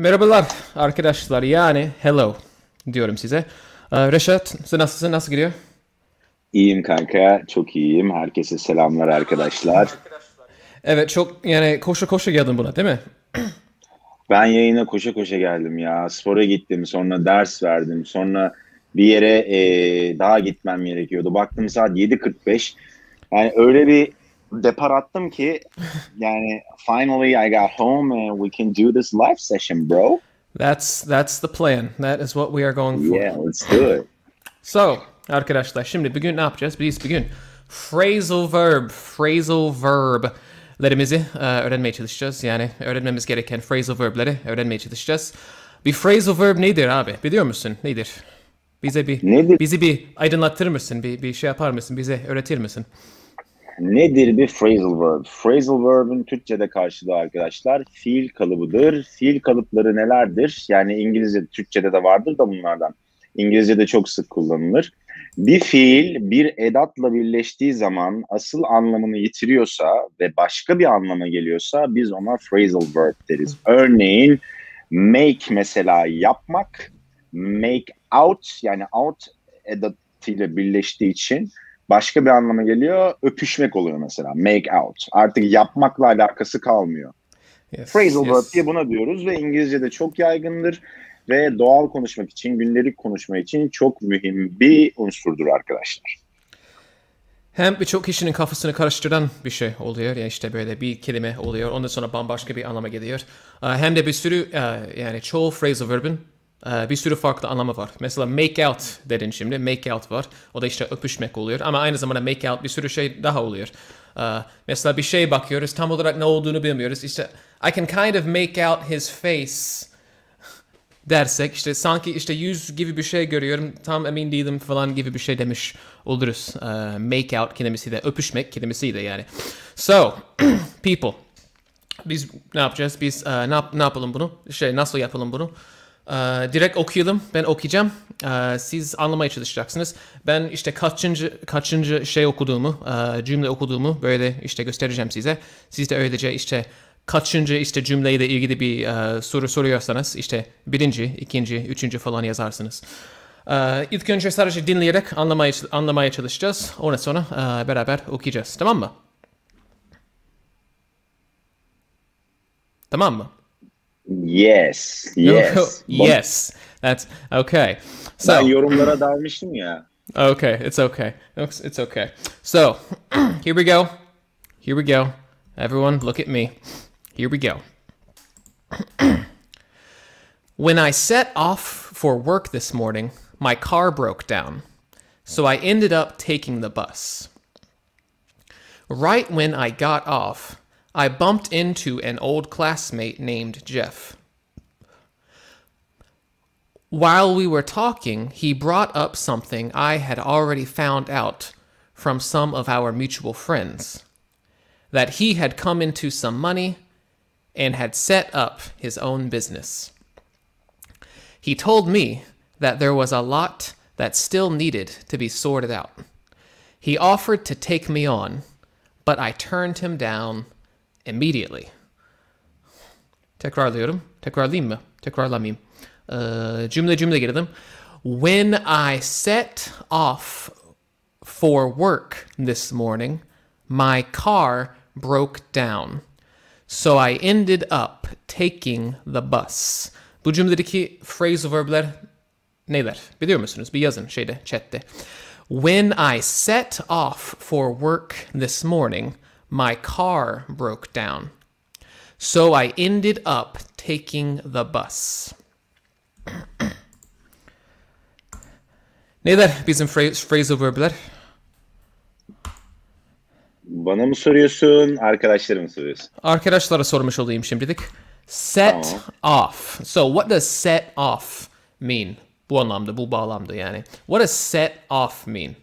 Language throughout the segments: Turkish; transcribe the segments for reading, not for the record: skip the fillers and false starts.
Merhabalar arkadaşlar, yani hello diyorum size. Reşat, sen nasılsın? Nasıl gidiyor? İyiyim kanka, çok iyiyim. Herkese selamlar arkadaşlar. Evet, çok yani koşa koşa geldin buna, değil mi? Ben yayına koşa koşa geldim ya. Spora gittim, sonra ders verdim, sonra bir yere daha gitmem gerekiyordu. Baktım saat 7:45. Yani öyle bir depar attım ki yani finally I got home and we can do this live session, bro. That's the plan. That is what we are going for. Yeah, let's do it. So, arkadaşlar, şimdi bugün ne yapacağız? Biz bugün phrasal öğrenmeye çalışacağız. Yani öğrenmemiz gereken phrasal verb'leri öğrenmeye çalışacağız. Bir phrasal verb nedir abi? Biliyor musun? Nedir? Bize bir Nedir, bizi bir aydınlatır mısın? Bir şey yapar mısın? Bize öğretir misin? nedir bir phrasal verb? Phrasal verb'in Türkçe'de karşılığı arkadaşlar fiil kalıbıdır. Fiil kalıpları nelerdir? Yani İngilizce, Türkçe'de de vardır da bunlardan. İngilizce'de çok sık kullanılır. Bir fiil bir edatla birleştiği zaman asıl anlamını yitiriyorsa ve başka bir anlama geliyorsa biz ona phrasal verb deriz. Örneğin make mesela yapmak, make out yani out edatıyla birleştiği için başka bir anlama geliyor. Öpüşmek oluyor mesela. Make out. Artık yapmakla alakası kalmıyor. Yes, Phrasal verb yes. diye buna diyoruz ve İngilizce'de çok yaygındır ve doğal konuşmak için, gündelik konuşma için çok mühim bir unsurdur arkadaşlar. Hem birçok kişinin kafasını karıştıran bir şey oluyor. Yani işte böyle bir kelime oluyor. Ondan sonra bambaşka bir anlama geliyor. Hem de bir sürü yani çoğu phrasal verb'in bir sürü farklı anlamı var. Mesela make out dedin şimdi. Make out var. O da işte öpüşmek oluyor. Ama aynı zamanda make out bir sürü şey daha oluyor. Mesela bir şeye bakıyoruz. Tam olarak ne olduğunu bilmiyoruz. İşte I can kind of make out his face dersek işte sanki işte yüz gibi bir şey görüyorum, tam emin değilim falan gibi bir şey demiş oluruz. Make out kelimesi de öpüşmek kelimesi de yani. So people, biz ne yapacağız? Biz ne yapalım bunu? Nasıl yapalım bunu? Direkt okuyalım. Ben okuyacağım. Siz anlamaya çalışacaksınız. Ben işte kaçıncı şey okuduğumu, cümle okuduğumu böyle işte göstereceğim size. Siz de öylece işte kaçıncı işte cümleyle ilgili bir soru soruyorsanız işte birinci, ikinci, üçüncü falan yazarsınız. İlk önce sadece dinleyerek anlamaya çalışacağız. Ondan sonra beraber okuyacağız. Tamam mı? Tamam mı? Yes, yes. Yes. That's okay. Ben So, yorumlara dalmıştım ya. okay, it's okay. It's okay. So, here we go. Here we go. Everyone, look at me. Here we go. When I set off for work this morning, my car broke down, so I ended up taking the bus. Right when I got off, I bumped into an old classmate named Jeff. While we were talking, he brought up something I had already found out from some of our mutual friends, that he had come into some money and had set up his own business. He told me that there was a lot that still needed to be sorted out. He offered to take me on, but I turned him down immediately. Tekrarlayayım mı? Tekrarlamayayım. Cümle girelim. When I set off for work this morning, my car broke down. So I ended up taking the bus. Bu cümledeki phrasal verb'ler neler? Biliyor musunuz? Bir yazın chatte. When I set off for work this morning, my car broke down. So I ended up taking the bus. Neler bizim phrasal verb'ler? Bana mı soruyorsun, arkadaşlara mı soruyorsun? Arkadaşlara sormuş olayım şimdilik. Set Tamam. off. So what does set off mean? Bu anlamda, bu bağlamda yani. What does set off mean?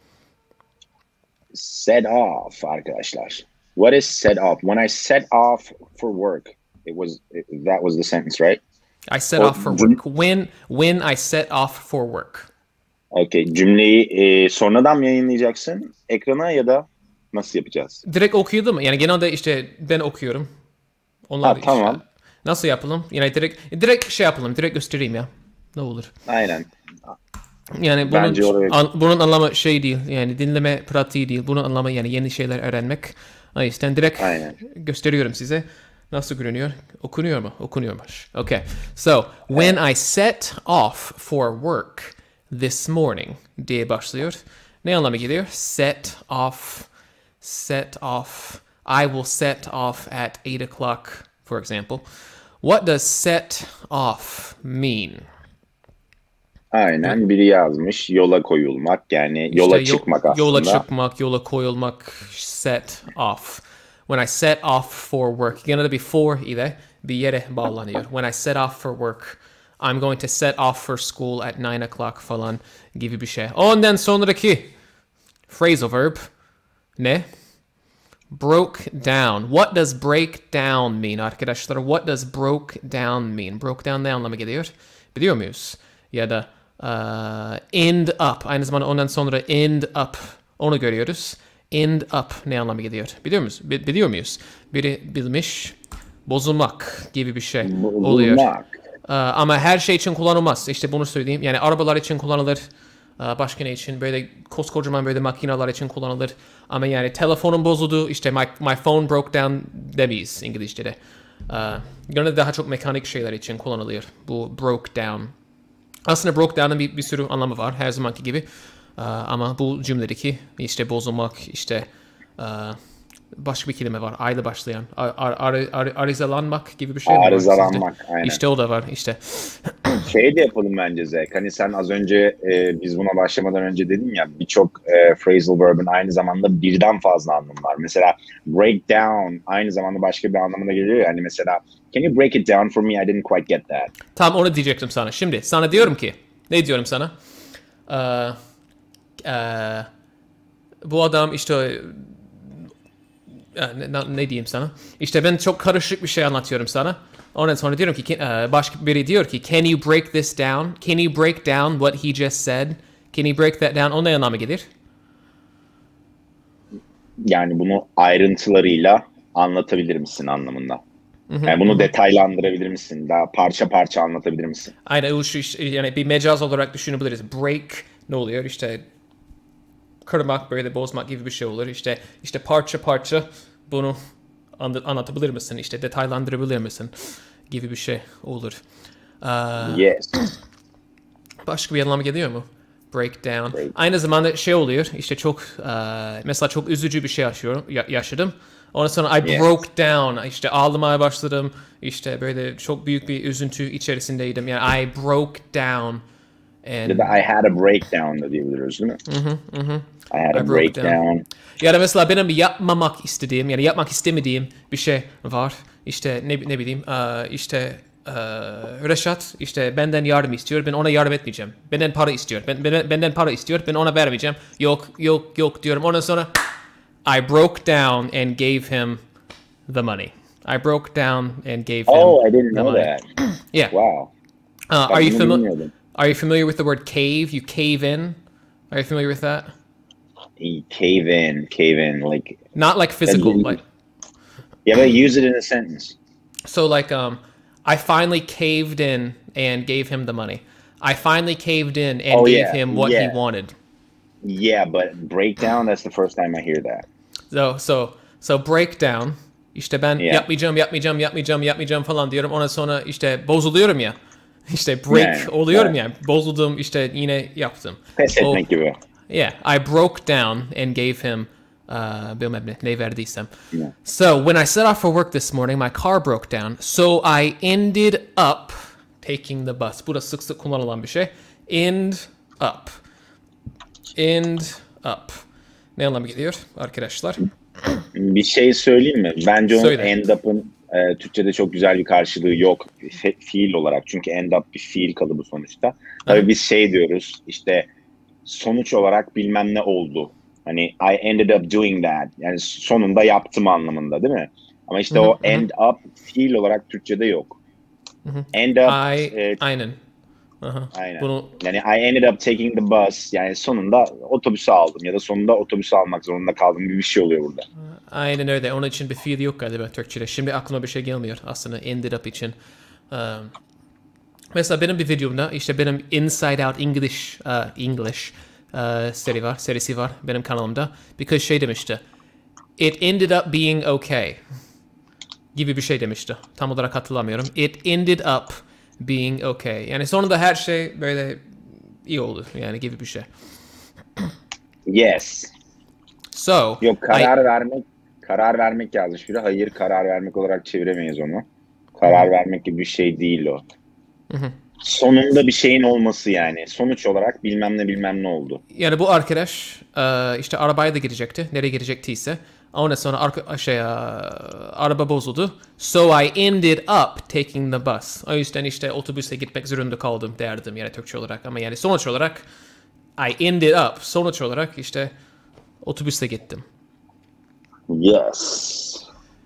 Set off arkadaşlar. What is set off? When I set off for work, that was the sentence, right? I set O off for work. When I set off for work. Okay, cümleyi sonradan mı yayınlayacaksın ekrana ya da nasıl yapacağız? Direkt okuyalım mı? Yani genelde işte ben okuyorum. Onlar Ha da işte. tamam. Nasıl yapalım? Yani direkt şey yapalım. Direkt göstereyim ya. Ne olur. Aynen. Yani Bence oraya bunun anlamı şey değil. Yani dinleme pratiği değil. Bunun anlamı yani yeni şeyler öğrenmek. O yüzden direkt aynen. gösteriyorum size. Nasıl görünüyor? Okunuyor mu? Okunuyormuş. Okay. So, when I set off for work this morning diye başlıyor. Ne anlama geliyor? Set off. I will set off at 8 o'clock, for example. What does set off mean? Aynen biri yazmış yola koyulmak yani yola çıkmak aslında. Yola çıkmak, yola koyulmak, set off. When I set off for work. Gene de bir for ile bir yere bağlanıyor. When I set off for work, I'm going to set off for school at 9 o'clock falan gibi bir şey. Ondan sonraki phrasal verb ne? Broke down. What does break down mean arkadaşlar? What does broke down mean? Broke down ne anlama geliyor? Biliyor muyuz? Ya da end up. Aynı zamanda ondan sonra end up. Onu görüyoruz. End up ne anlama geliyor? Biliyor muyuz? Biliyor muyuz? Biri bilmiş. Bozulmak gibi bir şey oluyor. Ama her şey için kullanılmaz. İşte bunu söyleyeyim. Yani arabalar için kullanılır. Başka ne için? Böyle koskocaman böyle makineler için kullanılır. Ama yani telefonum bozuldu. İşte my phone broke down demeyiz İngilizce'de. Genelde daha çok mekanik şeyler için kullanılıyor. Bu broke down. Aslında broke down'ın bir sürü anlamı var her zamanki gibi. Ama bu cümledeki işte bozulmak, işte başka bir kelime var. A ile başlayan. Arızalanmak gibi bir şey mi var? Arızalanmak, aynen. İşte o da var işte. Şey de yapalım bence Zek. Hani sen az önce biz buna başlamadan önce dedin ya birçok phrasal verb'in aynı zamanda birden fazla anlamı var. Mesela break down aynı zamanda başka bir anlamına geliyor ya. Hani mesela can you break it down for me? I didn't quite get that. Tam onu diyecektim sana. Şimdi sana diyorum ki ne diyorum sana? Bu adam işte ne diyeyim sana? İşte ben çok karışık bir şey anlatıyorum sana. Ondan sonra diyorum ki başka biri diyor ki can you break this down? Can you break down what he just said? Can you break that down? O ne anlama gelir? Yani bunu ayrıntılarıyla anlatabilir misin anlamında. Yani bunu detaylandırabilir misin? Daha parça parça anlatabilir misin? Aynen yani bir mecaz olarak düşünebiliriz. Break ne oluyor? İşte kırmak, böyle bozmak gibi bir şey olur. İşte parça parça bunu anlatabilir misin? İşte detaylandırabilir misin? Gibi bir şey olur. Yes. Başka bir anlama geliyor mu? Breakdown. Aynı zamanda şey oluyor. İşte çok mesela çok üzücü bir şey yaşadım. Ondan sonra I broke down. İşte ağlamaya başladım. İşte böyle çok büyük bir üzüntü içerisindeydim. Yani I broke down. Ya da I had a breakdown da diyebiliriz değil mi? I had a breakdown. Ya da mesela benim yapmamak istediğim, yani yapmak istemediğim bir şey var. İşte ne bileyim, işte Reşat işte benden yardım istiyor, ben ona yardım etmeyeceğim. Benden para istiyor, benden para istiyor, ben ona vermeyeceğim. Yok diyorum. Ondan sonra I broke down and gave him the money. I broke down and gave him I didn't know money. that. Yeah. Wow. Are you familiar with the word cave? You cave in. Are you familiar with that? Cave in, like not like physical, like yeah, but use it in a sentence. So like I finally caved in and gave him the money. I finally caved in and gave him what he wanted. Yeah, but breakdown, that's the first time I hear that. So breakdown. İşte ben yapmayacağım falan diyorum. Ondan sonra işte bozuluyorum ya. İşte break oluyorum ya. Bozuldum işte yine yaptım. Pes etmek gibi. Yeah, I broke down and gave him bilmem ne verdiysem. Yeah. So when I set off for work this morning, my car broke down. So I ended up taking the bus. Bu da sık sık kullanılan bir şey. End up. Ne anlamı geliyor arkadaşlar? Bir şey söyleyeyim mi? Bence onun end up'ın Türkçe'de çok güzel bir karşılığı yok fiil olarak. Çünkü end up bir fiil kalıbı sonuçta. Tabii biz şey diyoruz işte sonuç olarak bilmem ne oldu. Hani I ended up doing that. Yani sonunda yaptım anlamında değil mi? Ama işte o end up fiil olarak Türkçe'de yok. End up aynen. Aynen. Yani I ended up taking the bus. Yani sonunda otobüsü aldım ya da sonunda otobüsü almak zorunda kaldım gibi bir şey oluyor burada. Aynen öyle. Onun için bir fiil yok galiba Türkçe'de. Şimdi aklıma bir şey gelmiyor aslında ended up için. Mesela benim bir videomda işte benim Inside Out English serisi var benim kanalımda. Because şey demişti. It ended up being okay. Gibi bir şey demişti. Tam olarak hatırlamıyorum. It ended up being okay. Yani sonunda her şey böyle iyi oldu. Yani gibi bir şey. Yes. So. Yok karar vermek yazmış biri. Hayır karar vermek olarak çeviremeyiz onu. Karar vermek gibi bir şey değil o. Sonunda bir şeyin olması yani. Sonuç olarak bilmem ne oldu. Yani bu arkadaş işte arabaya da girecekti. Nereye girecektiyse. Ondan sonra araba bozuldu. So I ended up taking the bus. O yüzden işte otobüse gitmek zorunda kaldım derdim yani Türkçe olarak. Ama yani sonuç olarak I ended up. Sonuç olarak işte otobüse gittim. Yes.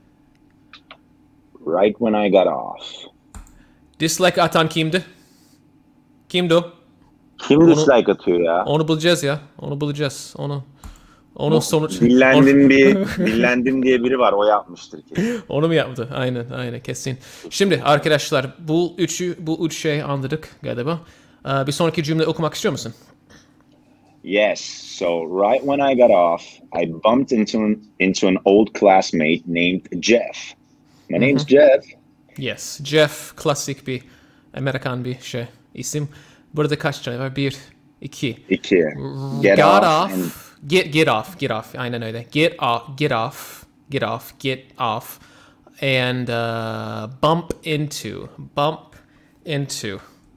Right when I got off. Dislike atan kimdi? Kimdi o? Kim dislike atıyor ya? Onu bulacağız ya. Onu bulacağız. Onun sonuç... Dillendim diye biri var. O yapmıştır ki. Onu mu yaptı? Aynen kesin. Şimdi arkadaşlar bu üç şey anladık galiba. Bir sonraki cümle okumak istiyor musun? Yes. So right when I got off, I bumped into an old classmate named Jeff. My name's Jeff. Yes. Jeff klasik bir Amerikan bir isim. Burada kaç tane var? 1, 2. Get off. Get off. Aynen öyle. Get off. And bump into.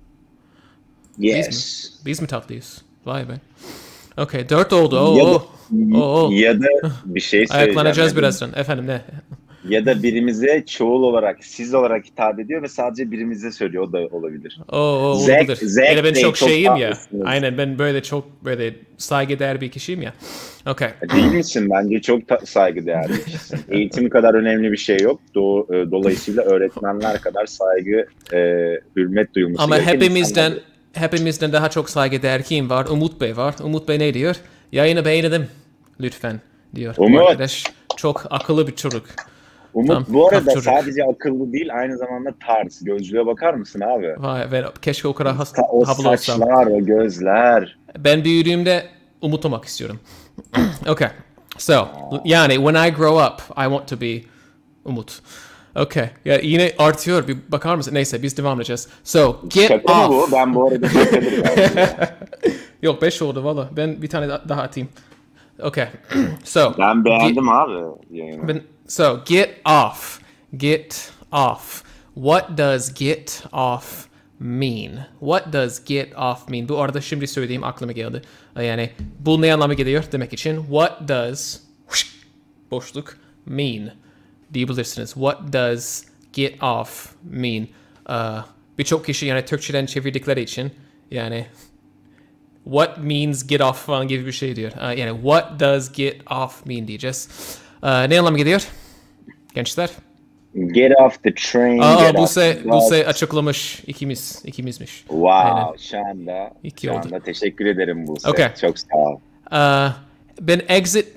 Yes. Biz mi tatlıyız? Vay be. Okay, 4 oldu. Ya da bir şey söyleyeceğim. Ayaklanacağız birazdan. Efendim ne? Ya da birimize çoğul olarak, siz olarak hitap ediyor ve sadece birimize söylüyor. O da olabilir. Olabilir. Zach ben çok şeyim ya. haklısınız. Aynen ben çok böyle saygıdeğer bir kişiyim ya. Okay. Değil misin? Bence çok saygıdeğer bir kişisin. Eğitim kadar önemli bir şey yok. Dolayısıyla öğretmenler kadar saygı, hürmet duyulması ama gereken hepimizden daha çok saygıdeğer kim var? Umut Bey var. Umut Bey ne diyor? Yayını beğendim lütfen diyor. Umut. Bu arkadaş çok akıllı bir çocuk. Umut bu arada sadece akıllı değil, aynı zamanda tarz. Gözlüğe bakar mısın abi? Vay, keşke o kadar o havalı olsam. saçlar, o gözler. Ben büyüdüğümde umut olmak istiyorum. Okay. So, yani when I grow up, I want to be Umut. Okay. Ya yine artıyor. Bir bakar mısın? Neyse biz devam edeceğiz. So, get Şaka off. mı bu? Ben bu arada şakadır. Yok 5 oldu valla. Ben bir tane daha atayım. Okay. So. Ben beğendim abi. Yani. So, get off. Get off. What does get off mean? What does get off mean? Bu arada şimdi söylediğim aklıma geldi. Yani bu ne anlama geliyor demek için. What does boşluk mean diyebilirsiniz. What does get off mean? Birçok kişi yani Türkçeden çevirdikleri için yani what means get off falan gibi bir şey diyor. Yani what does get off mean diyeceğiz. Ne anlama geliyor? Gençler. Get off the train. Buse açıklamış ikimizmiş. Wow. Aynen. Şu anda teşekkür ederim Buse. Okay. Çok sağ ol. Ben exit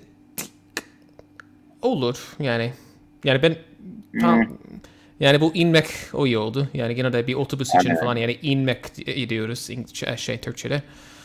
olur yani ben tam yani bu inmek o iyi oldu. Yani genelde bir otobüs için falan yani inmek diyoruz Türkçe'de.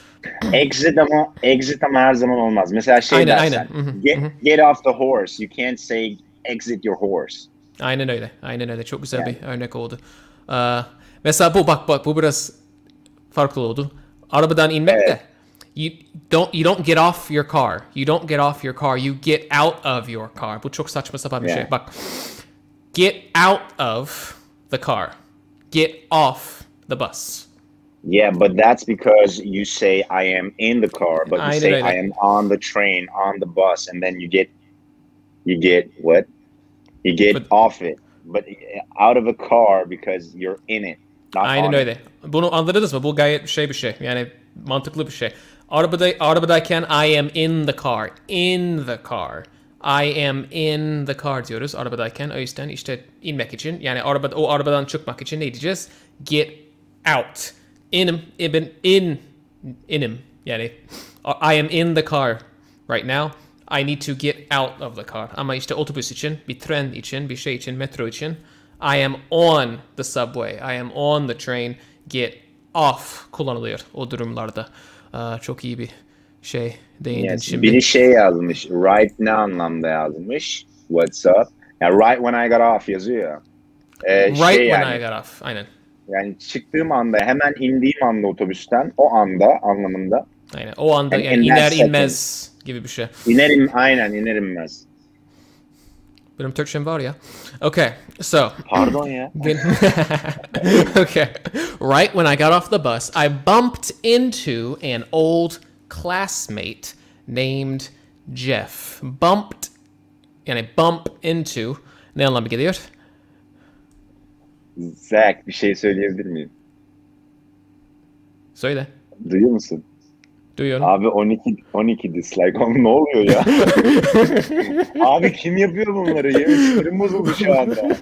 Exit ama her zaman olmaz. Mesela dersen. Get off the horse. You can't say exit your horse. Aynen öyle. Çok güzel bir örnek oldu. Mesela bak bu biraz farklı oldu. Arabadan inmek de. You don't get off your car. You don't get off your car. You get out of your car. Bu çok saçma sapan bir şey. Bak. Get out of the car. Get off the bus. Yeah, but that's because you say I am in the car, but you say I am on the train, on the bus, and then you get what? You get off it, but out of a car because you're in it. Aynen öyle. Bunu anladınız mı? Bu gayet bir şey. Yani mantıklı bir şey. Arabadayken I am in the car. In the car. I am in the car diyoruz arabadayken. O yüzden işte inmek için yani o arabadan çıkmak için ne diyeceğiz? Get out. İnim. Yani I am in the car right now. I need to get out of the car. Ama işte otobüs için, bir tren için, bir şey için, metro için. I am on the subway. I am on the train. Get off kullanılıyor o durumlarda. Çok iyi bir şey değindin Yes. şimdi. Biri şey yazmış. Right ne anlamda yazmış? What's up? Yani right when I got off yazıyor ya. Right Şey when yani, I got off. Aynen. yani çıktığım anda, hemen indiğim anda otobüsten, o anda anlamında. Aynen. O anda And yani in that iner second. inmez gibi bir şey. Aynen iner inmez. Benim Türkçem var ya. Okay, so. Pardon ya. Okay. Right when I got off the bus, I bumped into an old classmate named Jeff. Bumped, yani bump into, ne anlamı geliyor? Zach, bir şey söyleyebilir miyim? Söyle. Duyuyor musun? Duyuyorum. Abi 12 dislike. Oğlum ne oluyor ya? Abi kim yapıyor bunları? Yemin sinirim bozuldu şu anda.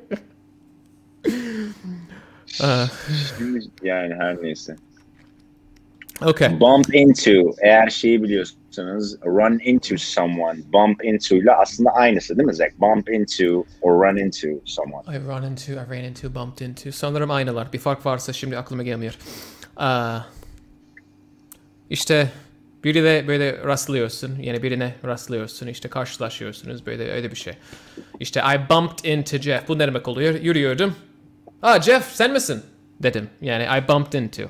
Şimdi yani her neyse. Okay. Bump into, eğer şeyi biliyorsanız, run into someone. Bump into ile aslında aynısı değil mi Zach? Bump into or run into someone. I ran into, bumped into. Sanırım aynılar. Bir fark varsa şimdi aklıma gelmiyor. İşte biriyle böyle rastlıyorsun. Yani birine rastlıyorsun. İşte karşılaşıyorsunuz. Böyle öyle bir şey. İşte I bumped into Jeff. Bu ne demek oluyor? Yürüyordum. Jeff sen misin? Dedim. Yani I bumped into.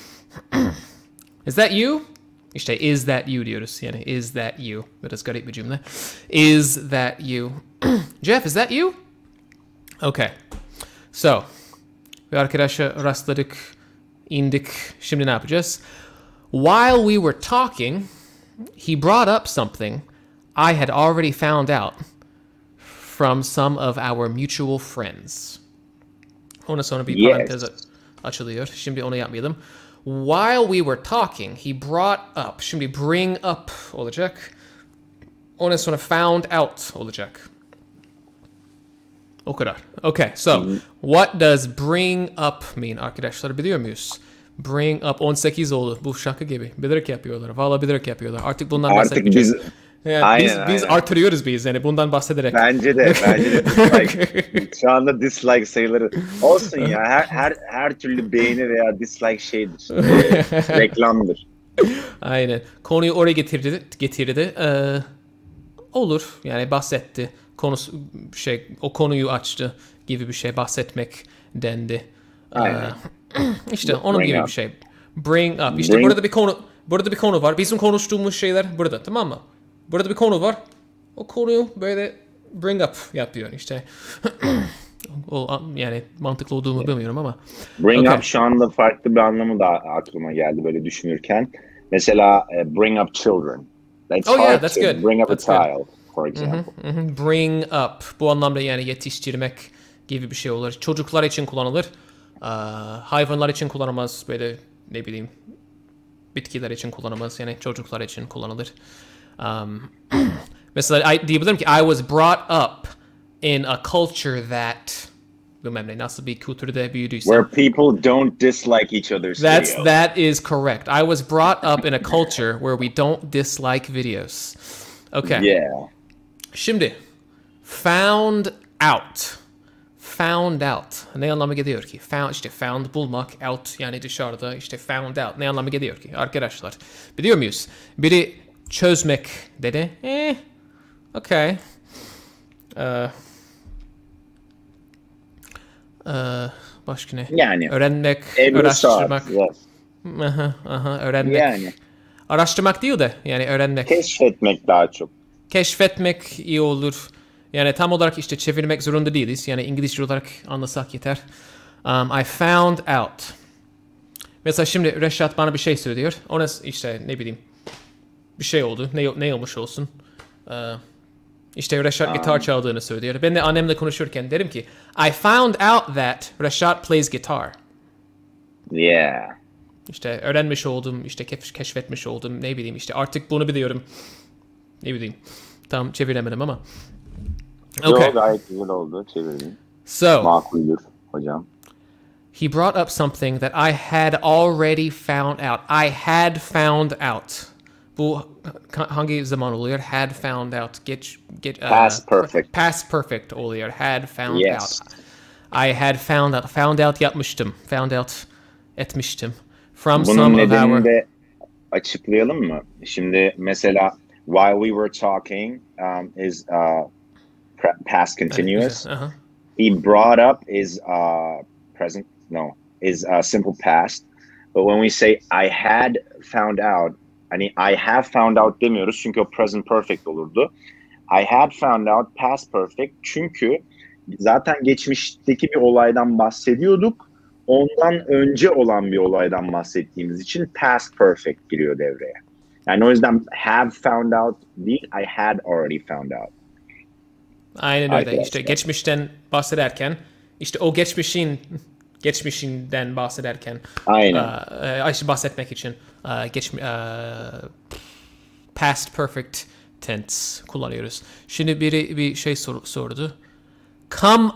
Is that you? İşte is that you diyoruz. Yani is that you? Biraz garip bir cümle. Is that you? Jeff, is that you? Okay. So, bir arkadaşa rastladık, indik. Şimdi ne yapacağız? While we were talking, he brought up something I had already found out from some of our mutual friends. Ondan sonra bir parantez açılıyor. Şimdi onu yapmayalım. While we were talking, he brought up. Şimdi bring up olacak. Ondan sonra found out olacak. O kadar. Okay, so what does bring up mean arkadaşlar, biliyor muyuz? Bring up 18 oldu. Bu şaka gibi. Bilerek yapıyorlar. Valla bilerek yapıyorlar. Artık bundan bahsetmeyeceğiz. Biz, yani biz artırıyoruz biz yani bundan bahsederek. Bence de dislike. Şu anda dislike sayıları olsun ya, her türlü beğeni veya dislike şeydir. Reklamdır. Aynen. Konuyu oraya getirdi. Olur. Yani bahsetti. O konuyu açtı gibi bir şey, bahsetmek dendi. İşte onun gibi bir şey. Bring up. İşte burada bir konu var. Bizim konuştuğumuz şeyler burada, tamam mı? Burada bir konu var. O konuyu böyle bring up yapıyor işte. Yani mantıklı olduğumu bilmiyorum ama. Bring up şu anda farklı bir anlamı da aklıma geldi böyle düşünürken. Mesela bring up children. That's good. Bring up a child, for example. Bring up. Bu anlamda yani yetiştirmek gibi bir şey olur. Çocuklar için kullanılır. Hayvanlar için kullanılmaz. Böyle ne bileyim bitkiler için kullanılmaz. Yani çocuklar için kullanılır. Mesela diyebilirim ki I was brought up in a culture that bilmem ne, nasıl bir kültürde büyüdüysem. Where people don't dislike each other's videos. That is correct. I was brought up in a culture where we don't dislike videos. Okay. Yeah. Şimdi found out. Found out. Ne anlama geliyor ki? Found bulmak, out yani dışarıda, işte found out. Ne anlama geliyor ki? Arkadaşlar biliyor muyuz? Biri çözmek dedi. Okay. Başka ne? Yani. Öğrenmek, araştırmak. Yes. Öğrenmek. Yani. Araştırmak değil de yani öğrenmek. Keşfetmek daha çok. Keşfetmek iyi olur. Yani tam olarak işte çevirmek zorunda değiliz. Yani İngilizce olarak anlasak yeter. I found out. Mesela şimdi Reşat bana bir şey söylüyor. Ona işte ne bileyim bir şey oldu. Ne olmuş olsun. İşte Reşat gitar çaldığını söylüyor. Ben de annemle konuşurken derim ki I found out that Reşat plays guitar. Yeah. İşte öğrenmiş oldum, işte keşfetmiş oldum, ne bileyim işte artık bunu biliyorum. Ne bileyim. Tam çeviremedim ama. Okay. Gayet güzel oldu, çevirdin. So. Makuldür hocam. He brought up something that I had already found out. I had found out. Bu hangi zaman oluyor? Had found out. Past perfect. Past perfect oluyor. Had found Yes. out. I had found out. Found out yapmıştım. Found out etmiştim. From Bunun some of nedenini our... de açıklayalım mı? Şimdi mesela while we were talking is past continuous. Uh-huh. He brought up is present. No, is simple past. But when we say I had found out, hani I have found out demiyoruz çünkü o present perfect olurdu. I had found out past perfect çünkü zaten geçmişteki bir olaydan bahsediyorduk. Ondan önce olan bir olaydan bahsettiğimiz için past perfect giriyor devreye. Yani o yüzden have found out değil, I had already found out. Aynen öyle. Arkadaşlar. İşte geçmişten bahsederken, işte o geçmişinden bahsederken, işte bahsetmek için past perfect tense kullanıyoruz. Şimdi biri bir şey sordu. Come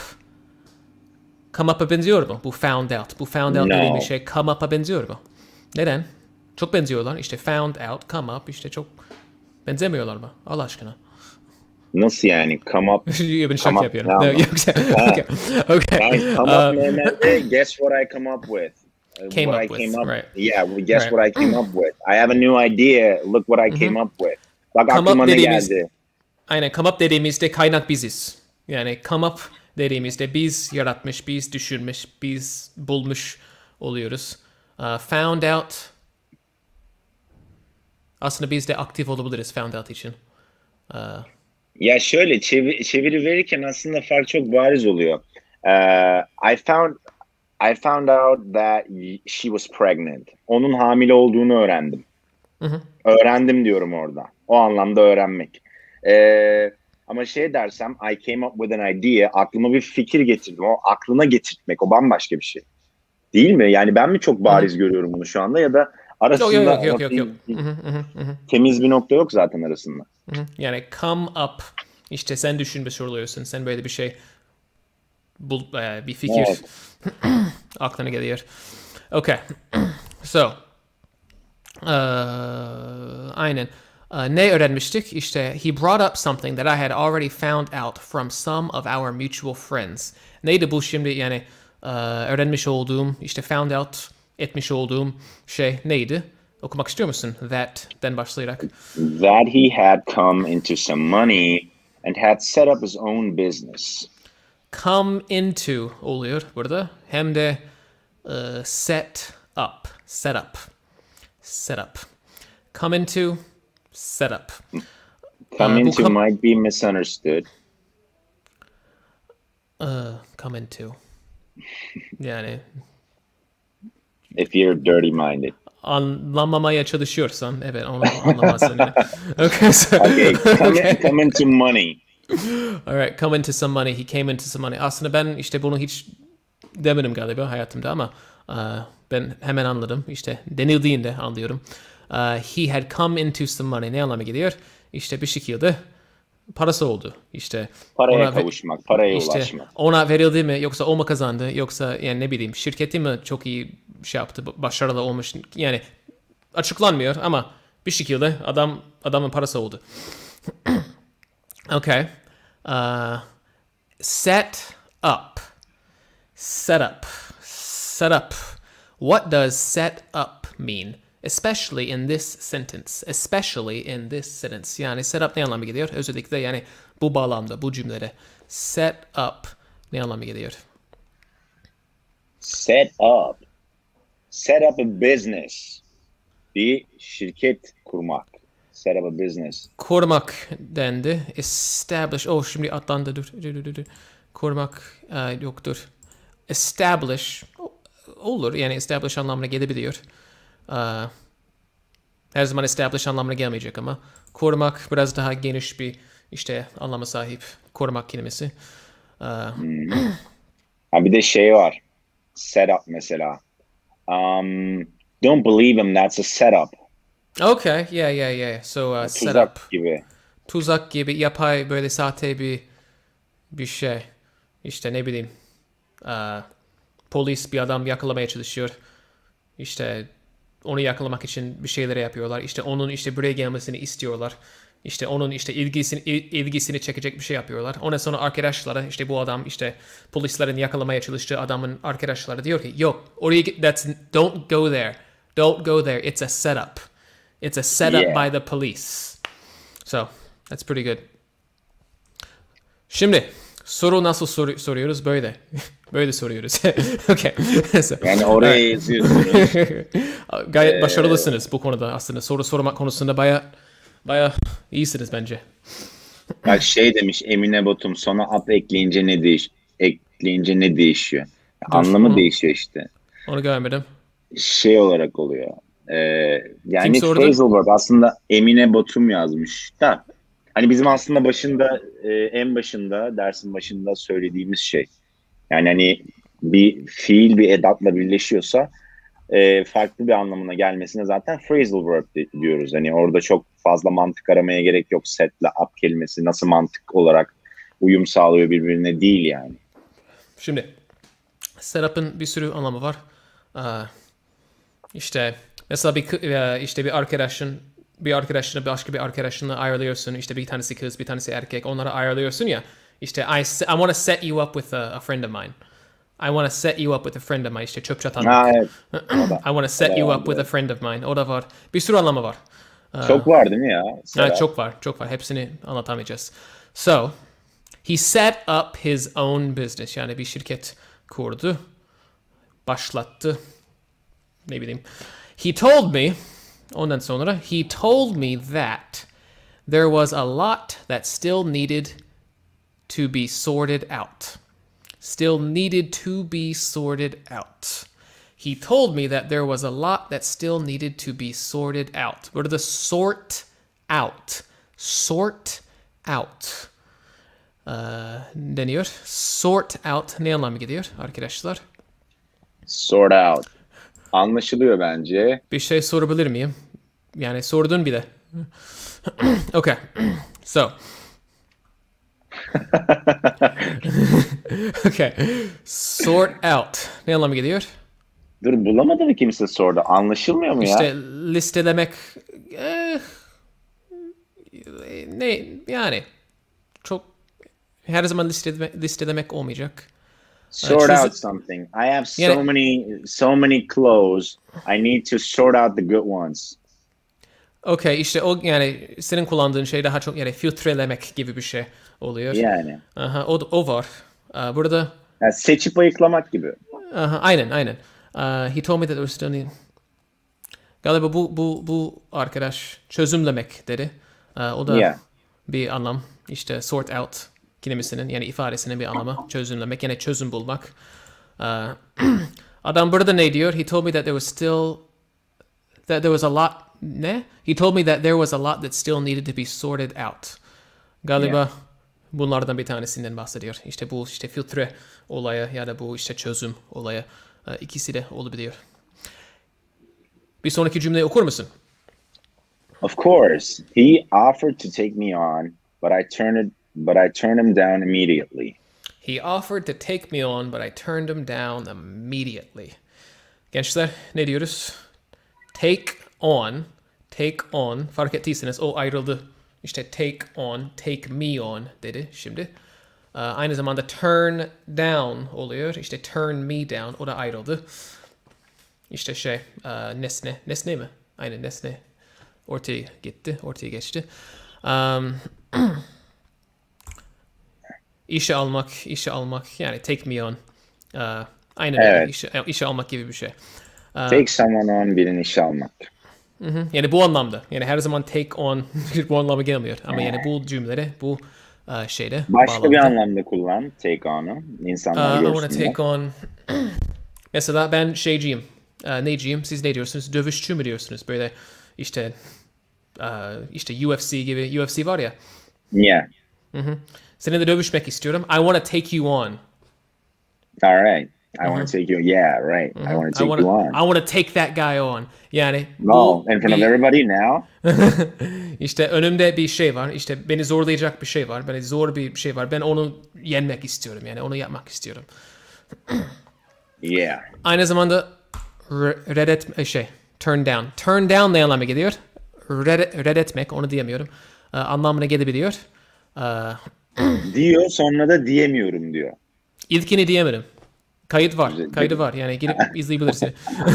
up'a benziyor mu? Bu found out. Bu found out dediğimiz şey come up'a benziyor mu? Neden? Çok benziyorlar. İşte found out, come up işte çok benzemiyorlar mı? Allah aşkına. Nasıl yani? Come up. Ben şaka yapıyorum. No, yoksa, okay. Yani come up normalde guess what I come up with. Right. Yeah, guess what I came up with. I have a new idea. Look what I came up with. Bak Come aklıma up ne dediğimiz, geldi. aynen come up dediğimizde kaynak biziz. Yani come up dediğimizde biz yaratmış, biz düşünmüş, biz bulmuş oluyoruz. Found out aslında biz de aktif olabiliriz found out için. Ya şöyle çeviri verirken aslında fark çok bariz oluyor. I found out that she was pregnant. Onun hamile olduğunu öğrendim. Hı-hı. Öğrendim diyorum orada. O anlamda öğrenmek. Ama şey dersem I came up with an idea. Aklıma bir fikir getirdim. O aklına getirtmek. O bambaşka bir şey. Değil mi? Yani ben mi çok bariz görüyorum bunu şu anda ya da arasında Yok. temiz bir nokta yok zaten arasında. Yani come up işte sen düşünmüş oluyorsun. Sen böyle bir şey bir fikir Evet. aklına geliyor. Okay. So aynen. Ne öğrenmiştik? İşte he brought up something that I had already found out from some of our mutual friends. Neydi bu şimdi yani öğrenmiş olduğum işte found out etmiş olduğum şey neydi? Okumak istiyor musun? That'den başlayarak. That he had come into some money and had set up his own business. Come into oluyor burada. Hem de set up. Come into, set up. Come into might be misunderstood. Come into. Yani if you're dirty-minded. Anlamamaya çalışıyorsan evet onu anlamazsın. Okay, so, come into money. Alright, come into some money. He came into some money. Aslında ben işte bunu hiç demedim galiba hayatımda ama ben hemen anladım. İşte denildiğinde anlıyorum. He had come into some money. Ne anlama geliyor? İşte bir şekilde parası oldu. İşte paraya kavuşmak, paraya işte ulaşmak. Ona verildi mi yoksa o mu kazandı yoksa yani ne bileyim şirketi mi çok iyi şey yaptı, başarılı olmuş yani açıklanmıyor ama bir şekilde adamın parası oldu. Okay. Set up. What does set up mean? Especially in this sentence. Yani set up ne anlama geliyor? Özellikle yani bu bağlamda, bu cümlede. Set up ne anlama geliyor? Set up a business. Bir şirket kurmak. Set up a business. Kurmak dendi. Establish. Şimdi atlandı. Dur. Kurmak yoktur. Establish olur. Yani establish anlamına gelebiliyor. Her zaman establish anlamına gelmeyecek ama kurmak biraz daha geniş bir işte anlama sahip. Kurmak kelimesi. Bir de şey var. Setup mesela. Don't believe him. That's a setup. Okay. Yeah. So Tuzak gibi. Tuzak gibi yapay böyle sahte bir şey. İşte ne bileyim. Polis bir adam yakalamaya çalışıyor. İşte onu yakalamak için bir şeyler yapıyorlar. İşte onun işte buraya gelmesini istiyorlar. İşte onun işte ilgisini çekecek bir şey yapıyorlar. Ondan sonra arkadaşları işte bu adam işte polislerin yakalamaya çalıştığı adamın arkadaşları diyor ki yok oraya don't go there. Don't go there. It's a setup. It's a setup Yeah. by the police. So that's pretty good. Şimdi soru nasıl soruyoruz? Böyle. Böyle soruyoruz. Okay. So, Yani oraya yazıyorsunuz. gayet başarılısınız bu konuda aslında. Soru sormak konusunda baya iyisiniz bence. Bak şey demiş Emine Batum sona up ekleyince ne değişiyor? Anlamı değişiyor işte. Onu görmedim. Şey olarak oluyor. Yani Kim sordu? phrasal verb aslında Emine Batum yazmış da hani bizim aslında başında en başında dersin başında söylediğimiz şey. Yani hani bir fiil bir edatla birleşiyorsa farklı bir anlamına gelmesine zaten phrasal verb diyoruz. Hani orada çok fazla mantık aramaya gerek yok. Set'le up kelimesi nasıl mantık olarak uyum sağlıyor birbirine değil yani. Şimdi setup'ın bir sürü anlamı var. İşte mesela bir arkadaşını başka bir arkadaşınla ayarlıyorsun. İşte bir tanesi kız, bir tanesi erkek. Onları ayarlıyorsun ya. İşte I want to set you up with a friend of mine. I want to set you up with a friend of mine. İşte çöp çatanlık. Evet. I want to set you up with a friend of mine. O da var. Bir sürü anlamı var. Çok var değil mi ya? Evet, çok var. Hepsini anlatamayacağız. So, he set up his own business. Yani bir şirket kurdu. Başlattı. Ne bileyim. He told me, ondan sonra, he told me that there was a lot that still needed to be sorted out. Still needed to be sorted out. He told me that there was a lot that still needed to be sorted out. Burada sort out. Sort out. Deniyor. Sort out ne anlamı gidiyor arkadaşlar? Sort out. Anlaşılıyor bence. Bir şey sorabilir miyim? Yani sordun bile. Okay. So. Okay. Sort out. Ne anlamı geliyor? Dur bulamadı mı kimse sordu? Anlaşılmıyor mu ya? İşte listelemek ne yani çok her zaman listelemek olmayacak. Sort out something. I have so many clothes. I need to sort out the good ones. Okay, işte o yani senin kullandığın şey daha çok yani filtrelemek gibi bir şey oluyor. Yani. Aha, o var. Burada Yani seçip ayıklamak gibi. aynen. He told me that there was still galiba bu arkadaş çözümlemek dedi. O da bir anlam. İşte sort out kelimesinin yani ifadesinin bir anlamı. Çözümlemek yani çözüm bulmak. Adam burada ne diyor? He told me that there was a lot ne? He told me that there was a lot that still needed to be sorted out. Galiba bunlardan bir tanesinden bahsediyor. İşte bu işte filtre olayı ya da bu işte çözüm olayı ikisi de olabiliyor. Bir sonraki cümleyi okur musun? Of course, he offered to take me on, but I turned him down immediately. He offered to take me on, but I turned him down immediately. Gençler ne diyoruz? Take on fark ettiyseniz o ayrıldı. İşte take me on dedi şimdi. Aynı zamanda turn down oluyor. İşte turn me down o da ayrıldı. İşte nesne mi? Aynen nesne. Ortaya geçti. İşe almak yani take me on. Aynen evet. işe almak gibi bir şey. Take someone on birini işe almak. Yani bu anlamda. Yani her zaman take on bu anlama gelmiyor. Ama yani bu cümlede bu şeyde başka bağlamda. Bir anlamda kullan take on'u. İnsanlar görsün. I want to take on mesela ben şeyciyim. Neyciyim? Siz ne diyorsunuz? Dövüşçü mü diyorsunuz? Böyle işte UFC gibi. UFC var ya. Yeah. Seninle dövüşmek istiyorum. I want to take you on. All right. I want to take you. Yeah, right. I want to take you on. I want to take that guy on. Yani no, in front of everybody now. İşte önümde bir şey var. İşte beni zorlayacak bir şey var. Beni zor bir şey var. Ben onu yenmek istiyorum. Yani onu yapmak istiyorum. Yeah. Aynı zamanda Turn down. Turn down ne anlama geliyor? Reddetmek, onu diyemiyorum. Anlamına gelebiliyor. Diyor, sonra da diyemiyorum diyor. İlkini diyemedim. Kayıt var. Güzel. Kaydı var. Yani girip izleyebilirsin.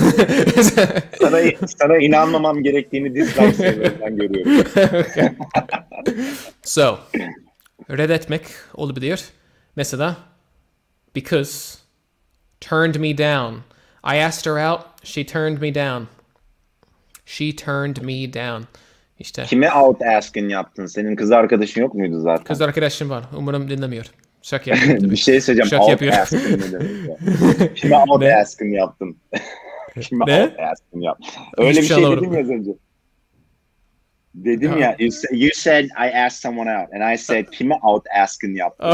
Sana inanmamam gerektiğini dislike sayılarından görüyorum. Okay. So, reddetmek olabilir. Mesela, because turned me down. I asked her out, she turned me down. She turned me down. İşte. Kime out ask'ın yaptın? Senin kız arkadaşın yok muydu zaten? Kız arkadaşım var. Umarım dinlemiyor. Şaka yapıyorum. Bir şey söyleyeceğim. Şaka Out yapıyor. ask'ın ne demek ya? Kime out Ne? ask'ın yaptın? Kime Ne? out ask'ın yaptın? Öyle Hiçbir bir şey şey anlamadım. dedim ya az önce. Dedim Ha. ya, you said I asked someone out and I said kime out ask'ın yaptın?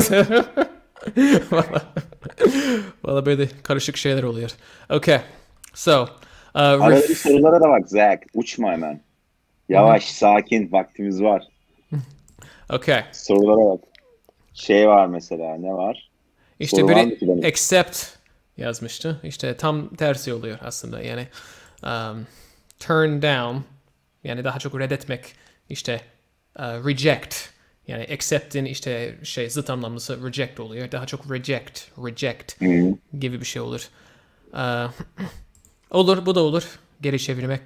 Valla böyle karışık şeyler oluyor. Okay. So, Arada bir sorulara da bak Zach. Uçma hemen. Yavaş, sakin. Vaktimiz var. okay. Sorulara bak. Şey var mesela. Ne var? İşte Soru var mı ki biri benim? accept yazmıştı. İşte tam tersi oluyor aslında. Yani turn down, yani daha çok reddetmek. İşte reject, yani accept'in işte şey zıt anlamlısı reject oluyor. Daha çok reject gibi bir şey olur. Olur, bu da olur. Geri çevirmek.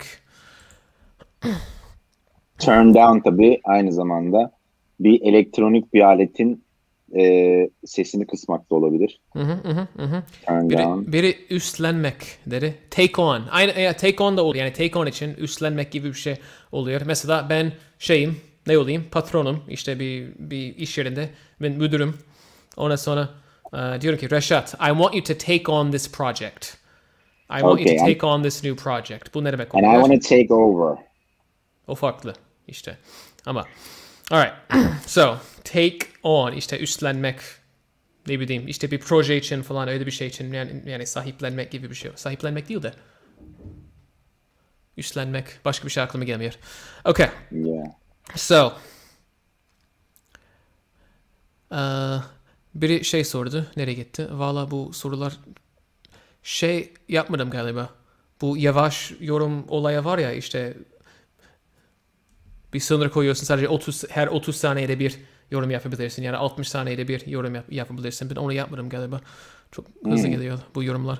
Turn down tabii aynı zamanda bir elektronik bir aletin sesini kısmak da olabilir. Turn down. Biri üstlenmek dedi. Take on. Aynı take on da olur. Yani take on için üstlenmek gibi bir şey oluyor. Mesela ben şeyim, ne olayım? Patronum. İşte bir iş yerinde. Ben müdürüm. Ondan sonra diyorum ki Reşat, I want you to take on this project. I want you to take on this new project. Bu ne demek oluyor? And I want to take over. O farklı işte. Ama alright. So, take on işte üstlenmek, ne bileyim işte bir proje için falan öyle bir şey için yani sahiplenmek gibi bir şey. Sahiplenmek değil de üstlenmek, başka bir şey aklıma gelmiyor. Okay. Yeah. So biri şey sordu. Nereye gitti? Valla bu sorular şey yapmadım galiba. Bu yavaş yorum olaya var ya, işte bir sınır koyuyorsun, sadece her 30 saniyede bir yorum yapabilirsin. Yani 60 saniyede bir yorum yapabilirsin. Ben onu yapmadım galiba. Çok hızlı geliyor bu yorumlar.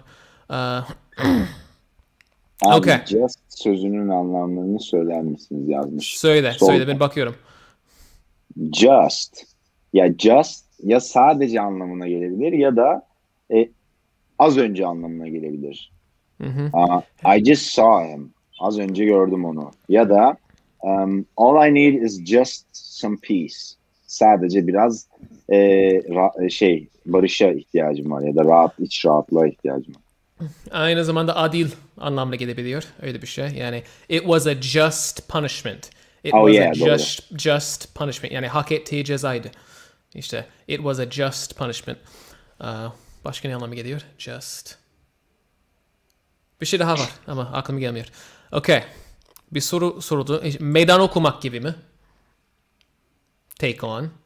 Abi Okay. just sözünün anlamlarını söyler misiniz yazmış. Söyle ben bakıyorum. Just. Ya just ya sadece anlamına gelebilir ya da az önce anlamına gelebilir. I just saw him. Az önce gördüm onu. Ya da all I need is just some peace. Sadece biraz barışa ihtiyacım var ya da iç rahatlığa ihtiyacım var. Aynı zamanda adil anlamına gelebiliyor. Öyle bir şey. Yani it was a just punishment. It was a just punishment. Yani hak ettiği cezaydı. İşte it was a just punishment. Başka ne anlamı geliyor? Just. Bir şey daha var ama aklıma gelmiyor. Okay. Bir soru soruldu. Meydan okumak gibi mi? Take on.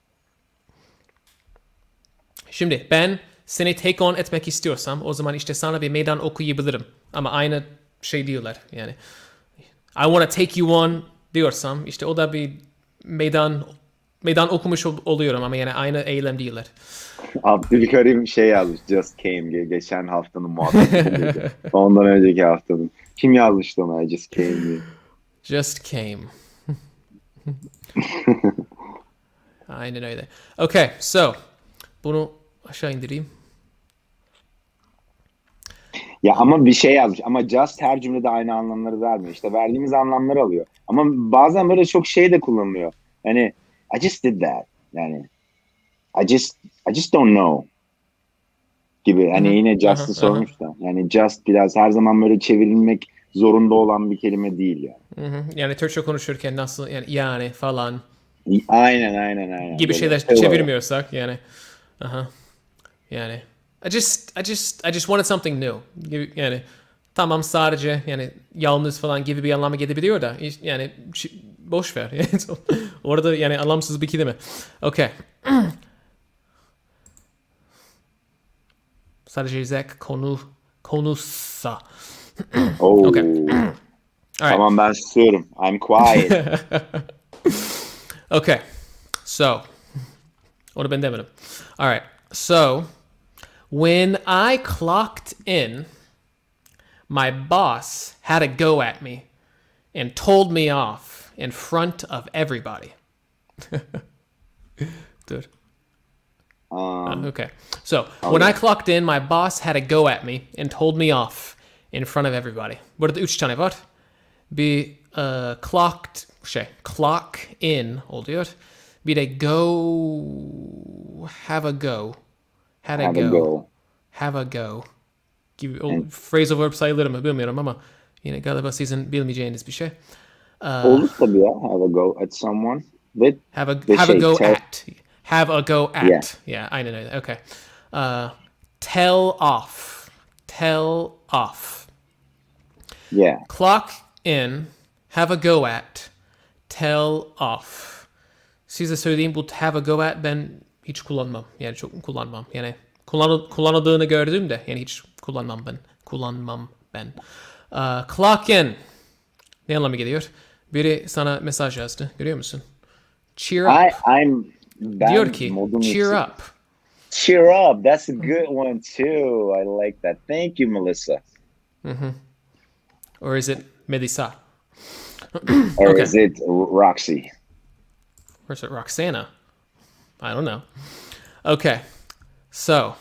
Şimdi ben seni take on etmek istiyorsam o zaman işte sana bir meydan okuyabilirim. Ama aynı şey diyorlar yani. I want to take you on diyorsam işte o da bir meydan okumuş oluyorum ama yani aynı eylem değiller. Abdülkarim şey yazmış, just came, geçen haftanın muhabbeti. Ondan önceki haftanın. Kim yazmıştı ona, I just came diye. Just came. Aynen öyle. Okay, so bunu aşağı indireyim. Ya ama bir şey yazmış. Ama just her cümlede aynı anlamları vermiyor. İşte verdiğimiz anlamları alıyor. Ama bazen böyle çok şey de kullanılıyor. Yani I just did that. Yani I just don't know gibi. Hani yine just'ı sormuş da. Yani just biraz her zaman böyle çevrilmek zorunda olan bir kelime değil yani. Yani Türkçe konuşurken nasıl yani falan. Aynen. Gibi şeyler çevirmiyorsak yani. Yani I just wanted something new. Gibi, yani tamam sadece yani yalnız falan gibi bir anlama gelebiliyor da yani boş ver. Orada yani anlamsız bir kelime. Okay. Sadece Zach konusa. Oh. Okay. All right. Tamam ben susuyorum. I'm quiet. Okay. So, onu ben demedim. All right. So, when I clocked in, my boss had a go at me and told me off in front of everybody. Dude. Okay. So, when I clocked in, my boss had a go at me and told me off in front of everybody. Burada 3 tane var. Bir clock in oluyor. Bir de have a go. Had a go. Have a go. Gibi phrasal verb sayılır mı bilmiyorum ama yine galiba sizin bilmeyeceğiniz bir şey. Olur tabii ya. Have a go at someone. With Have a go at. Have a go at. Yeah, aynen öyle. Okay. Tell off. Tell off. Yeah. Clock in. Have a go at. Tell off. Size söyleyeyim, bu have a go at ben hiç kullanmam. Yani çok kullanmam. Yani kullanıldığını gördüğümde yani hiç kullanmam ben. Clock in. Ne anlamı geliyor? Biri sana mesaj yazdı. Görüyor musun? Cheer up. Diyor ki cheer up. Cheer up. That's a good one too. I like that. Thank you, Melissa. Or is it Melissa? Or is it Roxy? Or is it Roxana? I don't know. Okay. So.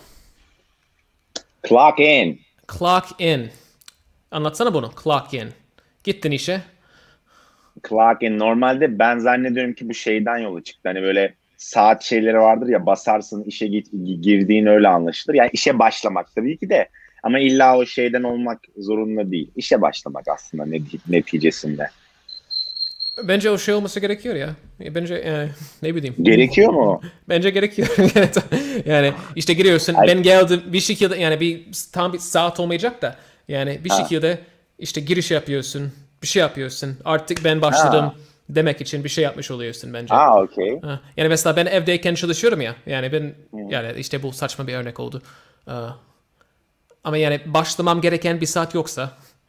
Clock in. Clock in. Anlatsana bunu. Clock in. Gittin işe. Clock in. Normalde ben zannediyorum ki bu şeyden yola çıktı. Hani böyle saat şeyleri vardır ya, basarsın işe girdiğin öyle anlaşılır. Yani işe başlamak tabii ki de. Ama illa o şeyden olmak zorunda değil. İşe başlamak aslında neticesinde. Bence o şey olması gerekiyor ya. Bence ne bileyim. Gerekiyor mu? Bence gerekiyor. Yani işte giriyorsun. Ben geldim bir şekilde, yani tam bir saat olmayacak da yani bir şekilde işte giriş yapıyorsun. Bir şey yapıyorsun. Artık ben başladım demek için bir şey yapmış oluyorsun bence. Okay. Yani mesela ben evdeyken çalışıyorum ya. Yani ben yani işte bu saçma bir örnek oldu. Ama yani başlamam gereken bir saat yoksa.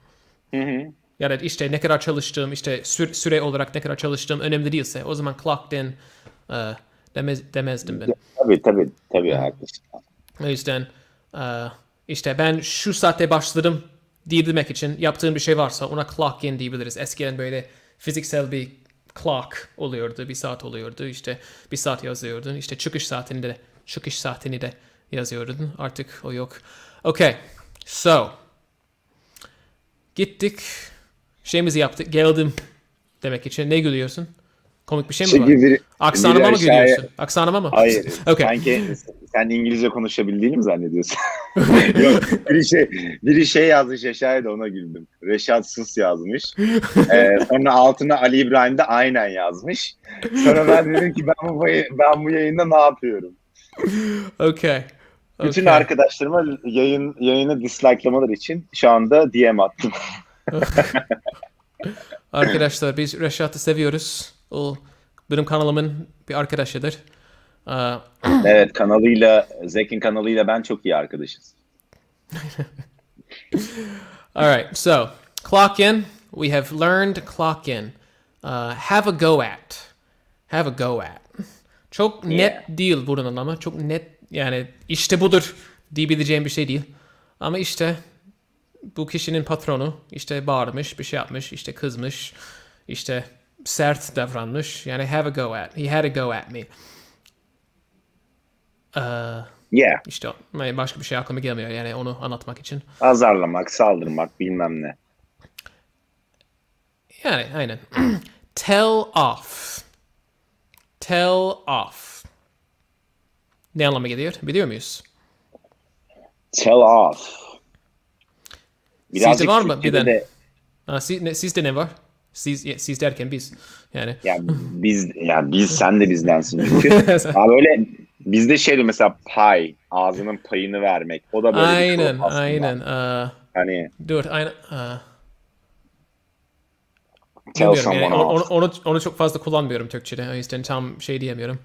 Yani işte ne kadar çalıştığım, işte süre olarak ne kadar çalıştığım önemli değilse o zaman clocked in demezdim ben. Tabii haklısın. O yüzden işte ben şu saatte başladım diyebilmek için yaptığım bir şey varsa ona clock in diyebiliriz. Eskiden böyle fiziksel bir clock oluyordu, bir saat oluyordu. İşte bir saat yazıyordun. İşte çıkış saatini de yazıyordun. Artık o yok. Okay. So. Gittik. Şeyimizi yaptık. Geldim demek için. Ne gülüyorsun? Komik bir şey mi var? Aksanıma mı gülüyorsun? Aksanıma mı? Hayır. Okay. Sanki sen İngilizce konuşabildiğini mi zannediyorsun? Yok. Biri şey yazmış aşağıya da ona güldüm. Reşat Sus yazmış. Sonra altına Ali İbrahim de aynen yazmış. Sonra ben dedim ki ben bu yayında ne yapıyorum? Okay. Bütün arkadaşlarıma yayını dislike'lamaları için şu anda DM attım. Arkadaşlar biz Reşat'ı seviyoruz. O benim kanalımın bir arkadaşıdır. Evet, Zek'in kanalıyla ben çok iyi arkadaşız. Alright, so clock in. We have learned clock in. Have a go at. Have a go at. Çok net değil bunun anlamı. Çok net, yani işte budur diyebileceğim bir şey değil. Ama işte bu kişinin patronu işte bağırmış, bir şey yapmış, işte kızmış, işte sert davranmış. Yani have a go at. He had a go at me. İşte başka bir şey aklıma gelmiyor yani onu anlatmak için. Azarlamak, saldırmak, bilmem ne. Yani aynen. Tell off. Tell off. Ne anlama geliyor? Biliyor muyuz? Tell off. Sizde var mı birden? Sizde ne var? Siz derken biz. Yani. Biz sen de bizdensin çünkü. Böyle bizde şeydi mesela pay, ağzının payını vermek. O da böyle aynen. Hani dur aynen. Tell someone yani, off. Onu çok fazla kullanmıyorum Türkçe'de. O yüzden tam şey diyemiyorum.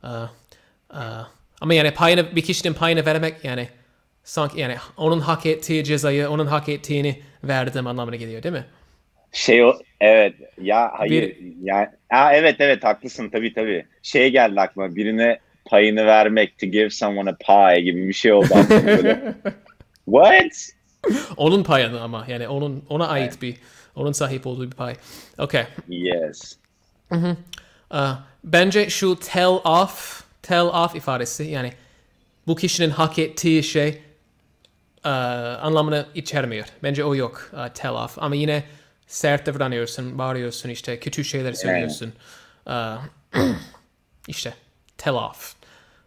Ama yani bir kişinin payını vermek yani sanki yani onun hak ettiği cezayı onun hak ettiğini verdim anlamına geliyor değil mi? Evet ya hayır yani evet haklısın tabii. Şey geldi aklıma, birine payını vermek, to give someone a pie gibi bir şey oldu aklıma böyle. What? Onun payını ama yani ona ait Evet. bir onun sahip olduğu bir pay. Okay. Yes. Bence şu tell off ifadesi yani bu kişinin hak ettiği şey anlamını içermiyor. Bence o yok. Tell off. Ama yine sert davranıyorsun, bağırıyorsun işte, kötü şeyler söylüyorsun. İşte tell off.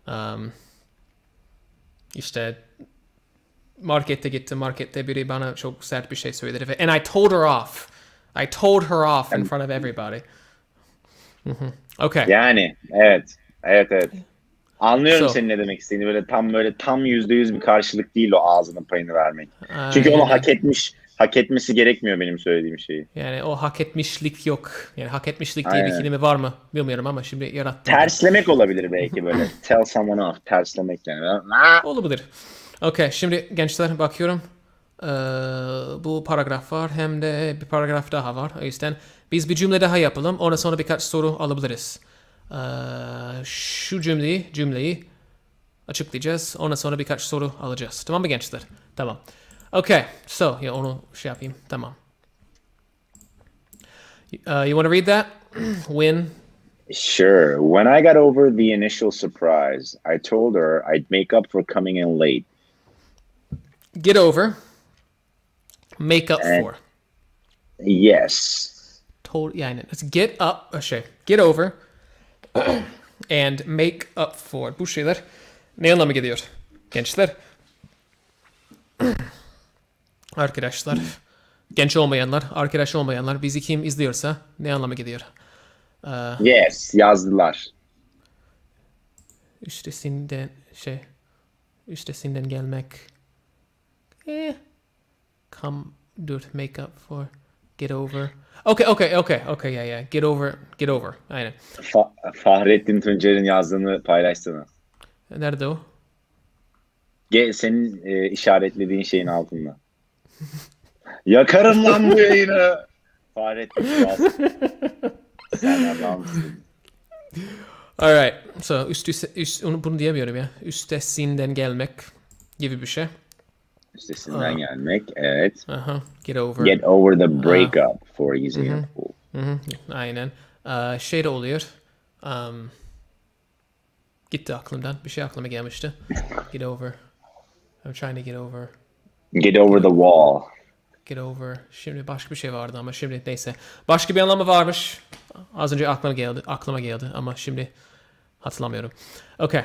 İşte markette gittim. Markette biri bana çok sert bir şey söyledi. And I told her off. I told her off in front of everybody. Okay. Yani evet. Anlıyorum So, senin ne demek istediğini. Böyle tam %100 bir karşılık değil o ağzının payını vermek. Çünkü onu aynen. hak etmesi gerekmiyor benim söylediğim şeyi. Yani o hak etmişlik yok. Yani hak etmişlik diye bir Aynen. kelime var mı bilmiyorum ama şimdi yarattım ben. Terslemek olabilir belki böyle. Tell someone off. Terslemek yani. Olabilir. Okay, şimdi gençler bakıyorum. Bu paragraf var hem de bir paragraf daha var. O yüzden biz bir cümle daha yapalım. Ondan sonra birkaç soru alabiliriz. Şu cümleyi açıklayacağız. Ondan sonra birkaç soru alacağız. Tamam mı gençler? Tamam. Okay, so ya onu şey yapayım. Tamam. You want to read that? When? Sure. When I got over the initial surprise, I told her I'd make up for coming in late. Get over. Make up And for. yes. Yani let's get over and make up for. Bu şeyler ne anlama geliyor gençler? Arkadaşlar, genç olmayanlar, arkadaş olmayanlar, bizi kim izliyorsa ne anlama geliyor? Yes. Yazdılar. Üstesinden gelmek. Make up for, get over. Okay, yeah. Get over. Aynen. Fahrettin Tuncer'in yazdığını paylaşsana. Nerede o? Senin işaretlediğin şeyin altında. Yakarım lan bu yayını. Fahrettin yaz. Sen adamsın. Alright. So bunu diyemiyorum ya. Üstesinden gelmek gibi bir şey. Üstesinden gelmek. Evet. Get over. Get over the breakup for example. Aynen. Şey de oluyor. Gitti aklımdan. Bir şey aklıma gelmişti. Get over. I'm trying to get over. Get over the wall. Get over. Şimdi başka bir şey vardı ama şimdi neyse. Başka bir anlamı varmış. Az önce aklıma geldi ama şimdi hatırlamıyorum. Okay.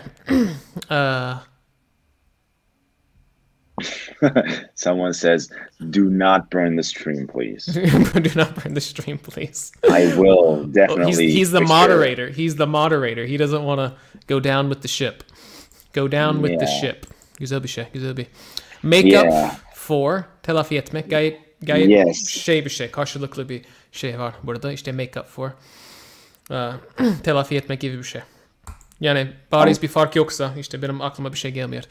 Someone says, "Do not burn the stream, please." Do not burn the stream, please. I will definitely. He's the moderator. He's the moderator. He doesn't want to go down with the ship. Go down with the ship. Güzel bir şey. Make up for. Telafi etmek. Gayet Yes. bir şey. Karşılıklı bir şey var burada. İşte make up for. Telafi etmek gibi bir şey. Yani bariz bir fark yoksa işte benim aklıma bir şey gelmiyor.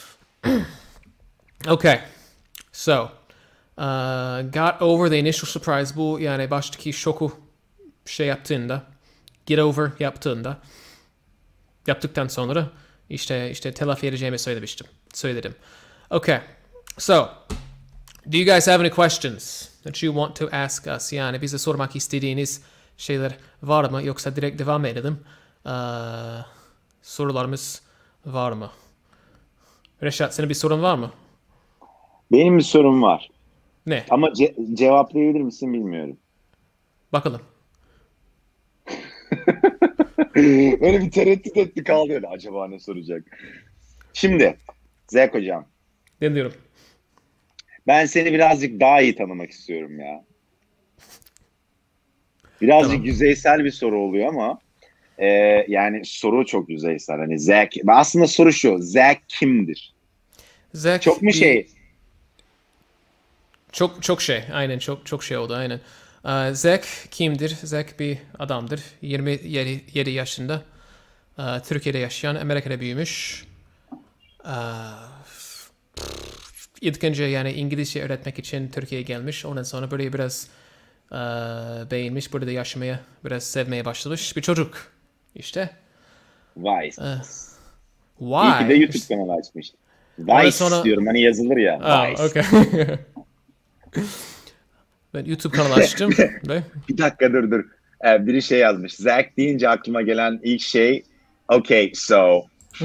Okay. So, got over the initial surprise. Bu yani baştaki şoku şey yaptığında, get over yaptıktan sonra işte telafi edeceğimi söyledim. Okay. So, do you guys have any questions that you want to ask us? Yani bize sormak istediğiniz şeyler var mı? Yoksa direkt devam edelim. Sorularımız var mı? Reşat, senin bir sorun var mı? Benim bir sorum var. Ne? Ama cevaplayabilir misin bilmiyorum. Bakalım. Böyle bir tereddüt etti kaldı öyle. Acaba ne soracak? Şimdi Zek hocam. Dinliyorum. Ben seni birazcık daha iyi tanımak istiyorum ya. Birazcık Tamam. yüzeysel bir soru oluyor ama yani soru çok yüzeysel. Hani Zek, aslında soru şu. Zek kimdir? Zek Çok mu şey? Çok şey. Aynen çok şey oldu aynen. Zek kimdir? Zek bir adamdır. 27 yaşında. Türkiye'de yaşayan, Amerika'da büyümüş. ilk önce yani İngilizce öğretmek için Türkiye'ye gelmiş. Ondan sonra burayı biraz beğenmiş. Burada yaşamaya biraz sevmeye başlamış bir çocuk. İşte. Vice. Why? İyi ki de YouTube kanalı açmış. Vice sonra... diyorum hani yazılır ya. Vice. Okay. Ben YouTube kanalı açtım. Bir dakika dur. Biri şey yazmış. Zach deyince aklıma gelen ilk şey okay so.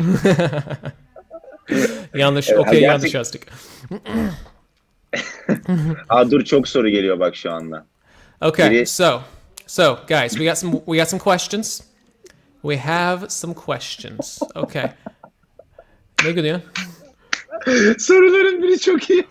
Yanlış. Okay, yanlış yazdık. Dur çok soru geliyor bak şu anda. Okay, so guys, we got some questions. We have some questions. Okay. Ne gülüyor? Soruların biri çok iyi.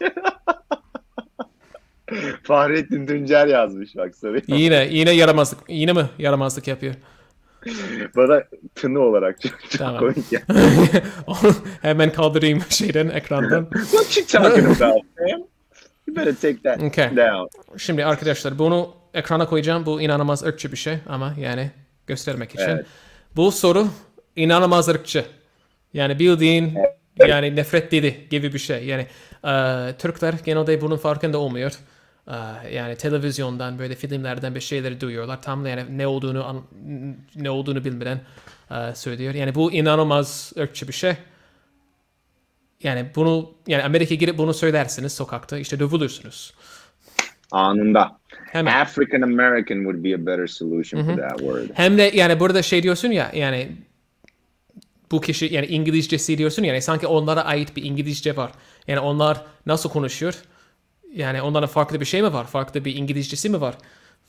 Fahrettin Tuncer yazmış bak soruyu. Yine yaramazlık. Yine mi yaramazlık yapıyor? Bana tını olarak çok tamam. komik ya. Hemen kaldırayım şeyden, ekrandan. What you talking about, man? You better take that down. Şimdi arkadaşlar bunu ekrana koyacağım. Bu inanılmaz ırkçı bir şey ama yani göstermek için. Evet. Bu soru inanılmaz ırkçı. Yani bildiğin yani nefret dili gibi bir şey. Yani Türkler genelde bunun farkında olmuyor. Yani televizyondan böyle filmlerden bir şeyleri duyuyorlar. Tam yani ne olduğunu bilmeden söylüyor. Yani bu inanılmaz ırkçı bir şey. Yani bunu yani Amerika'ya girip bunu söylersiniz sokakta işte dövülürsünüz. Anında. Hemen. African American would be a better solution for that word. Hem de yani burada şey diyorsun ya yani bu kişi yani İngilizcesi diyorsun yani sanki onlara ait bir İngilizce var. Yani onlar nasıl konuşuyor? Yani onların farklı bir şey mi var? Farklı bir İngilizcesi mi var?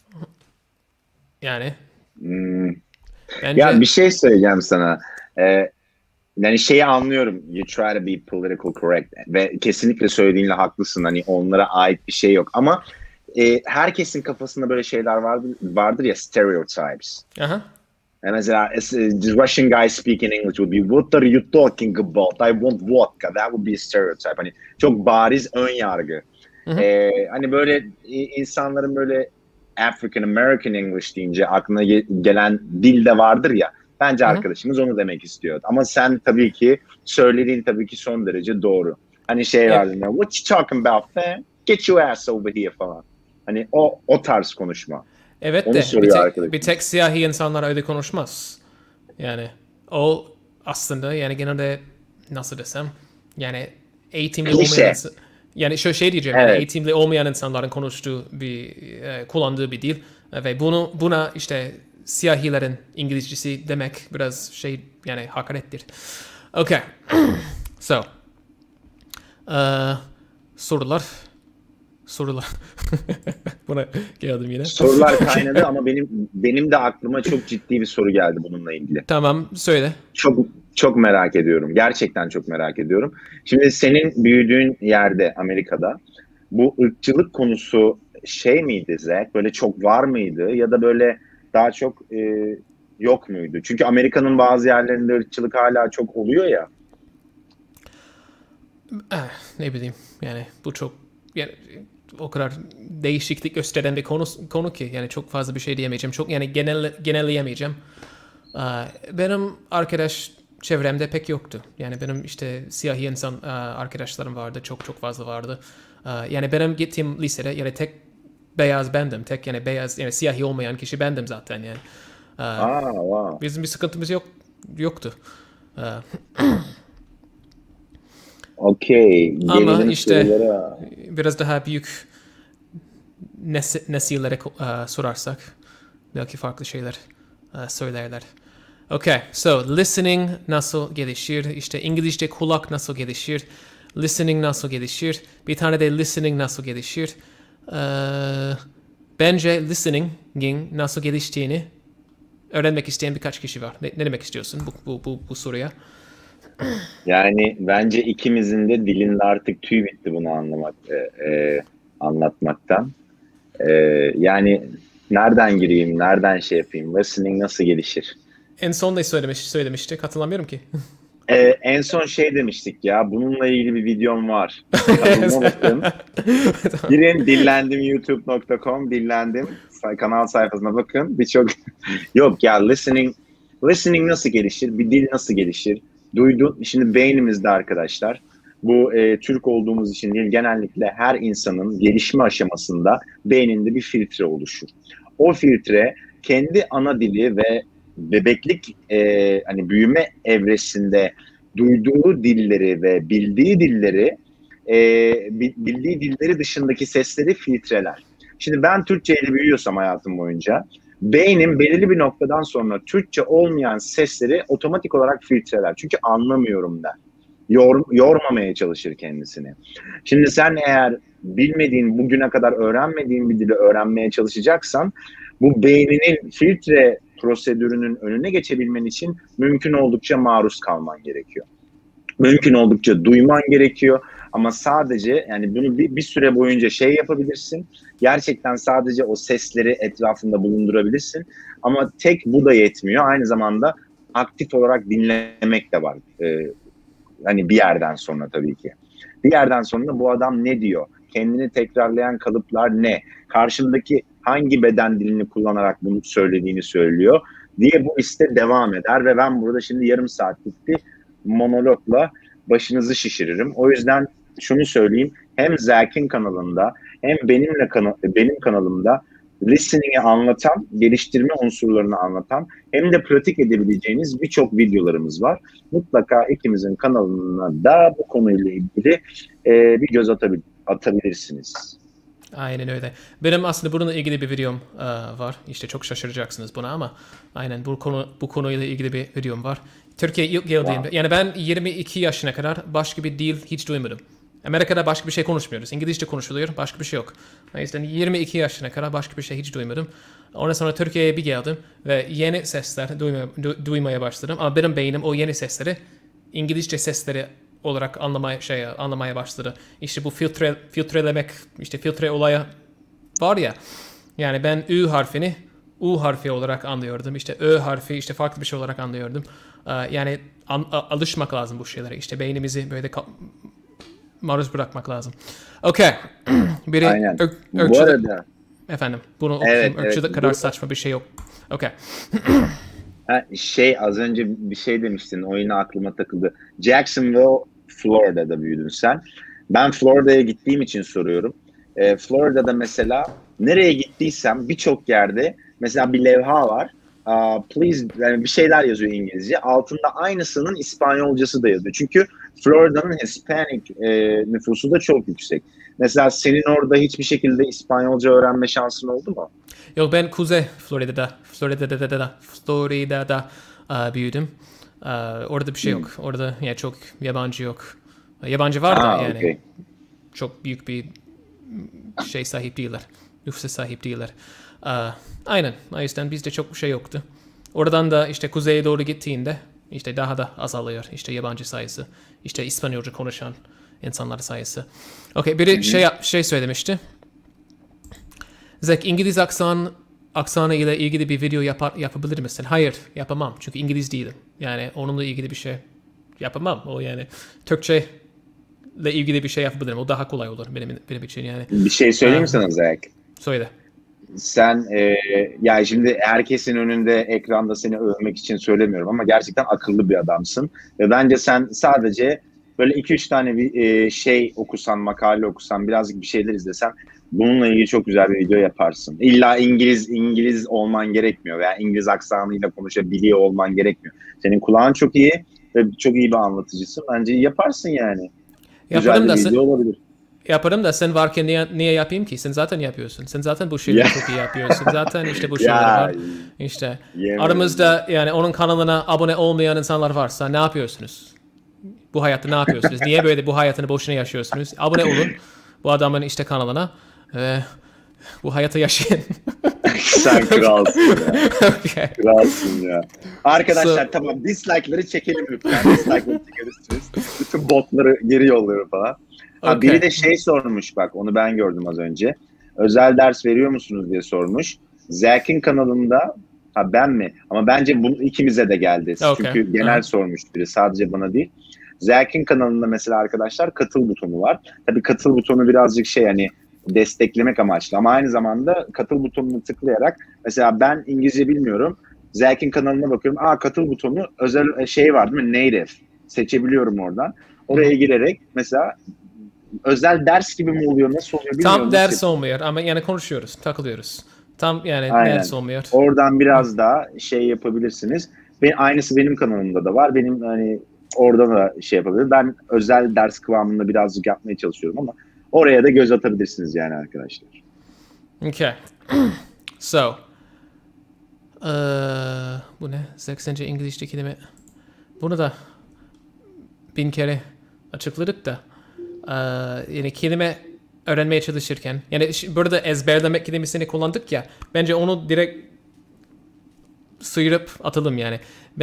Yani. Bence... Ya bir şey söyleyeceğim sana. Yani şeyi anlıyorum. You try to be political correct. Ve kesinlikle söylediğinle haklısın. Hani onlara ait bir şey yok. Ama herkesin kafasında böyle şeyler vardır ya stereotypes. Aha. Mesela the Russian guy speaking English would be what are you talking about? I want vodka. That would be a stereotype. Hani çok bariz ön yargı. Hani böyle insanların böyle African American English deyince aklına gelen dil de vardır ya. Bence arkadaşımız onu demek istiyor. Ama sen tabii ki söylediğin tabii ki son derece doğru. Hani şey vardı ya. What you talking about man? Get your ass over here falan. Hani o tarz konuşma. Evet onu de bir tek siyahi insanlar öyle konuşmaz. Yani o aslında yani genelde nasıl desem yani eğitimli olmayan yani şöyle şey diyeceğim yani eğitimli olmayan insanların konuştuğu kullandığı bir dil ve buna işte siyahilerin İngilizcesi demek biraz şey yani hakarettir. Okay. So sorular buna geldim yine. Sorular kaynadı ama benim de aklıma çok ciddi bir soru geldi bununla ilgili. Tamam söyle. Çok merak ediyorum. Gerçekten çok merak ediyorum. Şimdi senin büyüdüğün yerde Amerika'da bu ırkçılık konusu şey miydi Zach? Böyle çok var mıydı? Ya da böyle daha çok yok muydu? Çünkü Amerika'nın bazı yerlerinde ırkçılık hala çok oluyor ya. Ne bileyim yani bu çok yani o kadar değişiklik gösteren bir konu ki yani çok fazla bir şey diyemeyeceğim. Çok yani genelleyemeyeceğim. Benim arkadaş çevremde pek yoktu. Yani benim işte siyahi insan arkadaşlarım vardı. Çok fazla vardı. Yani benim gittiğim lisede yani tek beyaz bendim. Tek yani beyaz yani siyahi olmayan kişi bendim zaten yani. Wow. Bizim bir sıkıntımız yoktu. Okay. Ama işte biraz daha büyük nesillere sorarsak belki farklı şeyler söylerler. Okay, so listening nasıl gelişir? İşte İngilizce kulak nasıl gelişir? Listening nasıl gelişir? Bir tane de listening nasıl gelişir? Bence listening'in nasıl geliştiğini öğrenmek isteyen birkaç kişi var. Ne demek istiyorsun bu soruya? Yani bence ikimizin de dilinde artık tüy bitti bunu anlatmaktan. Yani nereden gireyim, nereden şey yapayım, listening nasıl gelişir? En son ne söylemişti? Hatırlamıyorum ki. En son şey demiştik ya, bununla ilgili bir videom var. Bakın. Girin dillendim.youtube.com dillendim. Kanal sayfasına bakın. Birçok yok ya listening nasıl gelişir? Bir dil nasıl gelişir? Duydun. Şimdi beynimizde arkadaşlar Bu Türk olduğumuz için değil, genellikle her insanın gelişme aşamasında beyninde bir filtre oluşur. O filtre kendi ana dili ve bebeklik hani büyüme evresinde duyduğu dilleri ve bildiği dilleri dışındaki sesleri filtreler. Şimdi ben Türkçe ile büyüyorsam hayatım boyunca beynim belirli bir noktadan sonra Türkçe olmayan sesleri otomatik olarak filtreler. Çünkü anlamıyorum der. Yormamaya çalışır kendisini. Şimdi sen eğer bilmediğin, bugüne kadar öğrenmediğin bir dili öğrenmeye çalışacaksan bu beyninin filtre prosedürünün önüne geçebilmen için mümkün oldukça maruz kalman gerekiyor. Mümkün oldukça duyman gerekiyor. Ama sadece yani bunu bir süre boyunca şey yapabilirsin. Gerçekten sadece o sesleri etrafında bulundurabilirsin. Ama tek bu da yetmiyor. Aynı zamanda aktif olarak dinlemek de var. Hani bir yerden sonra tabii ki. Bir yerden sonra bu adam ne diyor? Kendini tekrarlayan kalıplar ne? Karşındaki hangi beden dilini kullanarak bunu söylediğini söylüyor diye bu liste devam eder ve ben burada şimdi yarım saatlik bir monologla başınızı şişiririm. O yüzden şunu söyleyeyim. Hem Zach'in kanalında hem benim kanalımda listening'i anlatan, geliştirme unsurlarını anlatan hem de pratik edebileceğiniz birçok videolarımız var. Mutlaka ikimizin kanalına da bu konuyla ilgili bir göz atabilirsiniz. Aynen öyle. Benim aslında bununla ilgili bir videom var. İşte çok şaşıracaksınız buna ama aynen bu konuyla ilgili bir videom var. Türkiye'ye ilk geldiğimde, yani ben 22 yaşına kadar başka bir dil hiç duymadım. Amerika'da başka bir şey konuşmuyoruz. İngilizce konuşuluyor, başka bir şey yok. O yüzden 22 yaşına kadar başka bir şey hiç duymadım. Ondan sonra Türkiye'ye bir geldim ve yeni sesler duymaya başladım. Ama benim beynim o yeni sesleri İngilizce sesleri olarak anlamaya başladı. İşte bu filtrelemek, işte filtre olayı var ya. Yani ben Ü harfini U harfi olarak anlıyordum. İşte Ö harfi işte farklı bir şey olarak anlıyordum. Yani alışmak lazım bu şeylere. İşte beynimizi böyle maruz bırakmak lazım. Okay. Biri Aynen. Bu ırkçılık. arada Efendim bunu okuyayım. evet, Irkçılık kadar saçma bir şey yok. Okay. Az önce bir şey demiştin. O yine aklıma takıldı. Jacksonville, Florida'da büyüdün sen. Ben Florida'ya gittiğim için soruyorum. Florida'da mesela nereye gittiysem birçok yerde mesela bir levha var. Please yani bir şeyler yazıyor İngilizce. Altında aynısının İspanyolcası da yazıyor. Çünkü Florida'nın Hispanic nüfusu da çok yüksek. Mesela senin orada hiçbir şekilde İspanyolca öğrenme şansın oldu mu? Yok, ben Kuzey Florida'da büyüdüm. Orada bir şey yok. Orada yani çok yabancı yok. Yabancı var da yani okay. Çok büyük bir şey sahip değiller. Nüfusa sahip değiller. Aynen. O yüzden bizde çok şey yoktu. Oradan da işte kuzeye doğru gittiğinde işte daha da azalıyor. İşte yabancı sayısı. İşte İspanyolca konuşan insanlar sayısı. Okay, biri şey söylemişti. Zach, İngiliz aksanı ile ilgili bir video yapabilir misin? Hayır, yapamam. Çünkü İngiliz değilim. Yani onunla ilgili bir şey yapamam. O yani Türkçe ile ilgili bir şey yapabilirim. O daha kolay olur benim için yani. Bir şey söyleyeyim mi sana Zach? Söyle. Sen yani şimdi herkesin önünde ekranda seni övmek için söylemiyorum ama gerçekten akıllı bir adamsın. Ve bence sen sadece böyle 2-3 tane bir şey okusan, makale okusan, birazcık bir şeyler izlesen bununla ilgili çok güzel bir video yaparsın. İlla İngiliz olman gerekmiyor veya İngiliz aksanıyla konuşabiliyor olman gerekmiyor. Senin kulağın çok iyi ve çok iyi bir anlatıcısın. Bence yaparsın yani. Yaparım güzel bir video olabilir. Yaparım da sen varken niye yapayım ki? Sen zaten yapıyorsun. Sen zaten bu şeyleri çok iyi yapıyorsun. Zaten işte bu şeyler var. İşte aramızda yani onun kanalına abone olmayan insanlar varsa ne yapıyorsunuz? Bu hayatta ne yapıyorsunuz? Niye böyle bu hayatını boşuna yaşıyorsunuz? Abone olun bu adamın işte kanalına ve bu hayatı yaşayın. Sen kralsın ya. Okay. Kralsın ya. Arkadaşlar tamam, dislike'ları çekelim lütfen. Dislike'ları çekeriz. Bütün botları geri yolluyorum falan. Okay. Biri de şey sormuş, bak onu ben gördüm az önce. Özel ders veriyor musunuz diye sormuş. Zach'in kanalında, ben mi? Ama bence bunu ikimize de geldi. Okay. Çünkü genel sormuş biri, sadece bana değil. Zach'in kanalında mesela arkadaşlar katıl butonu var. Tabii katıl butonu birazcık şey hani desteklemek amaçlı ama aynı zamanda katıl butonunu tıklayarak mesela ben İngilizce bilmiyorum. Zach'in kanalına bakıyorum. Katıl butonu özel şey var değil mi? Native. Seçebiliyorum oradan. Oraya girerek mesela özel ders gibi mi oluyor, nasıl oluyor bilmiyorum. Tam ders olmuyor ama yani konuşuyoruz, takılıyoruz. Tam yani ders Aynen. olmuyor. Oradan biraz daha şey yapabilirsiniz. Aynısı benim kanalımda da var. Benim hani orada da şey yapabilirim. Ben özel ders kıvamında birazcık yapmaya çalışıyorum ama oraya da göz atabilirsiniz yani arkadaşlar. Okay. So. Bu ne? 80. İngilizce kelime. Bunu da 1000 kere açıkladık da. Yani kelime öğrenmeye çalışırken. Yani burada ezberlemek kelimesini kullandık ya. Bence onu direkt sıyırıp atalım yani.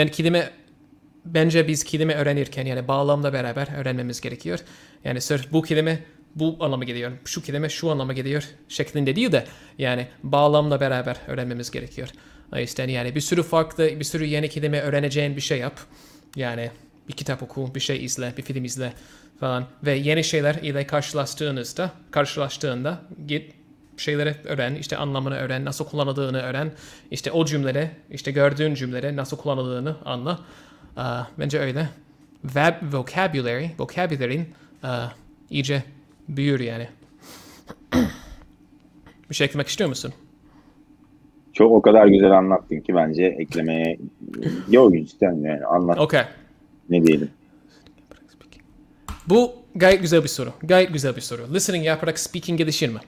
Bence biz kelime öğrenirken yani bağlamla beraber öğrenmemiz gerekiyor. Yani sırf bu kelime bu anlama geliyor, şu kelime şu anlama geliyor şeklinde değil de yani bağlamla beraber öğrenmemiz gerekiyor. O yüzden yani bir sürü yeni kelime öğreneceğin bir şey yap. Yani bir kitap oku, bir şey izle, bir film izle falan ve yeni şeyler ile karşılaştığında git şeyleri öğren, işte anlamını öğren, nasıl kullanıldığını öğren, işte o cümlede, işte gördüğün cümlede nasıl kullanıldığını anla. Bence öyle. Vocabulary'in iyice büyür yani. Bir şey eklemek istiyor musun? Çok o kadar güzel anlattın ki bence eklemeye yok cidden yani anlat. Okay. Ne diyelim? Bu gayet güzel bir soru. Gayet güzel bir soru. Listening yaparak speaking gelişir mi?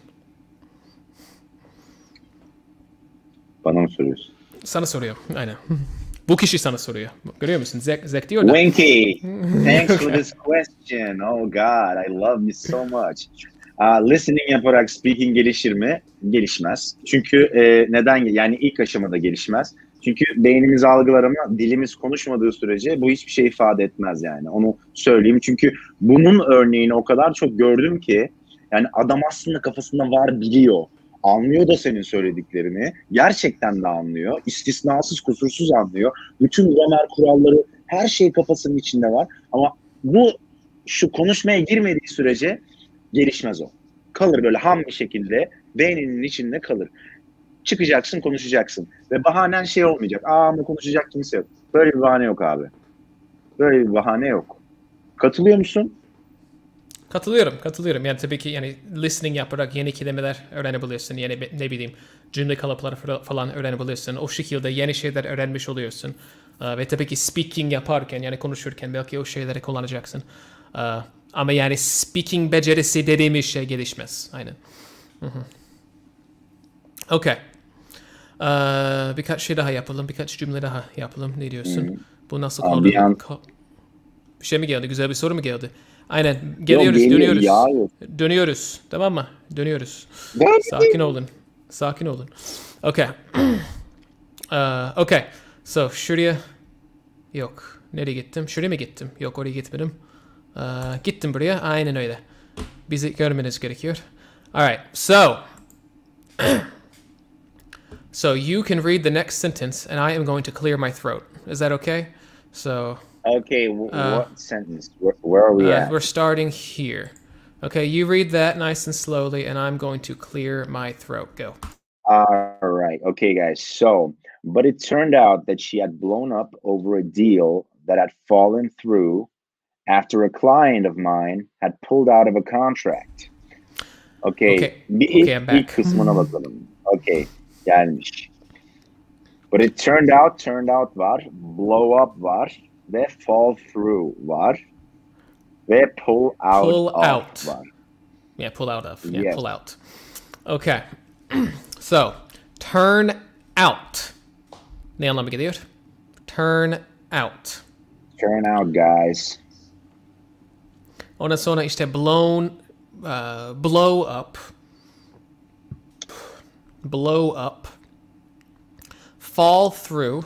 Bana mı soruyorsun? Sana soruyor. Aynen. Bu kişi sana soruyor. Görüyor musun? Zek diyor da. Winky, thanks for this question. Oh God, I love you so much. Listening yaparak speaking gelişir mi? Gelişmez. Çünkü neden? Yani ilk aşamada gelişmez. Çünkü beynimiz algılar ama dilimiz konuşmadığı sürece bu hiçbir şey ifade etmez yani. Onu söyleyeyim. Çünkü bunun örneğini o kadar çok gördüm ki yani adam aslında kafasında var biliyor. Anlıyor da senin söylediklerini. Gerçekten de anlıyor. İstisnasız, kusursuz anlıyor. Bütün gramer kuralları, her şey kafasının içinde var. Ama şu konuşmaya girmediği sürece gelişmez o. Kalır böyle ham bir şekilde beyninin içinde kalır. Çıkacaksın, konuşacaksın. Ve bahanen şey olmayacak. Ama konuşacak kimse yok. Böyle bir bahane yok abi. Böyle bir bahane yok. Katılıyor musun? Katılıyorum. Yani tabii ki yani listening yaparak yeni kelimeler öğrenebilirsin. Yani ne bileyim cümle kalıpları falan öğrenebilirsin. O şekilde yeni şeyler öğrenmiş oluyorsun. Ve tabii ki speaking yaparken yani konuşurken belki o şeyleri kullanacaksın. Ama yani speaking becerisi dediğimiz şey gelişmez. Aynen. Okay. Birkaç şey daha yapalım. Birkaç cümle daha yapalım. Ne diyorsun? Bu nasıl oldu? Bir şey mi geldi? Güzel bir soru mu geldi? Aynen. Dönüyoruz. Tamam mı? Dönüyoruz. Sakin olun. Okay. Okay. So şuraya yok. Nereye gittim? Şuraya mı gittim? Yok oraya gitmedim. Gittim buraya. Aynen öyle. Bizi görmeniz gerekiyor. Alright. So you can read the next sentence and I am going to clear my throat. Is that okay? So okay, what sentence? Where are we at? We're starting here. Okay, you read that nice and slowly and I'm going to clear my throat. Go. All right. Okay, guys. So, but it turned out that she had blown up over a deal that had fallen through after a client of mine had pulled out of a contract. Okay. I'm back. İlk kısmına bakalım. Okay. Gelmiş. But it turned out var. Blow up var. Ve fall through var. Ve pull out var. Yeah, pull out of. Yeah, yes. Pull out. Okay. So, turn out. Ne anlamı geliyor? Turn out. Turn out, guys. Ondan sonra işte blow up. Blow up. Fall through.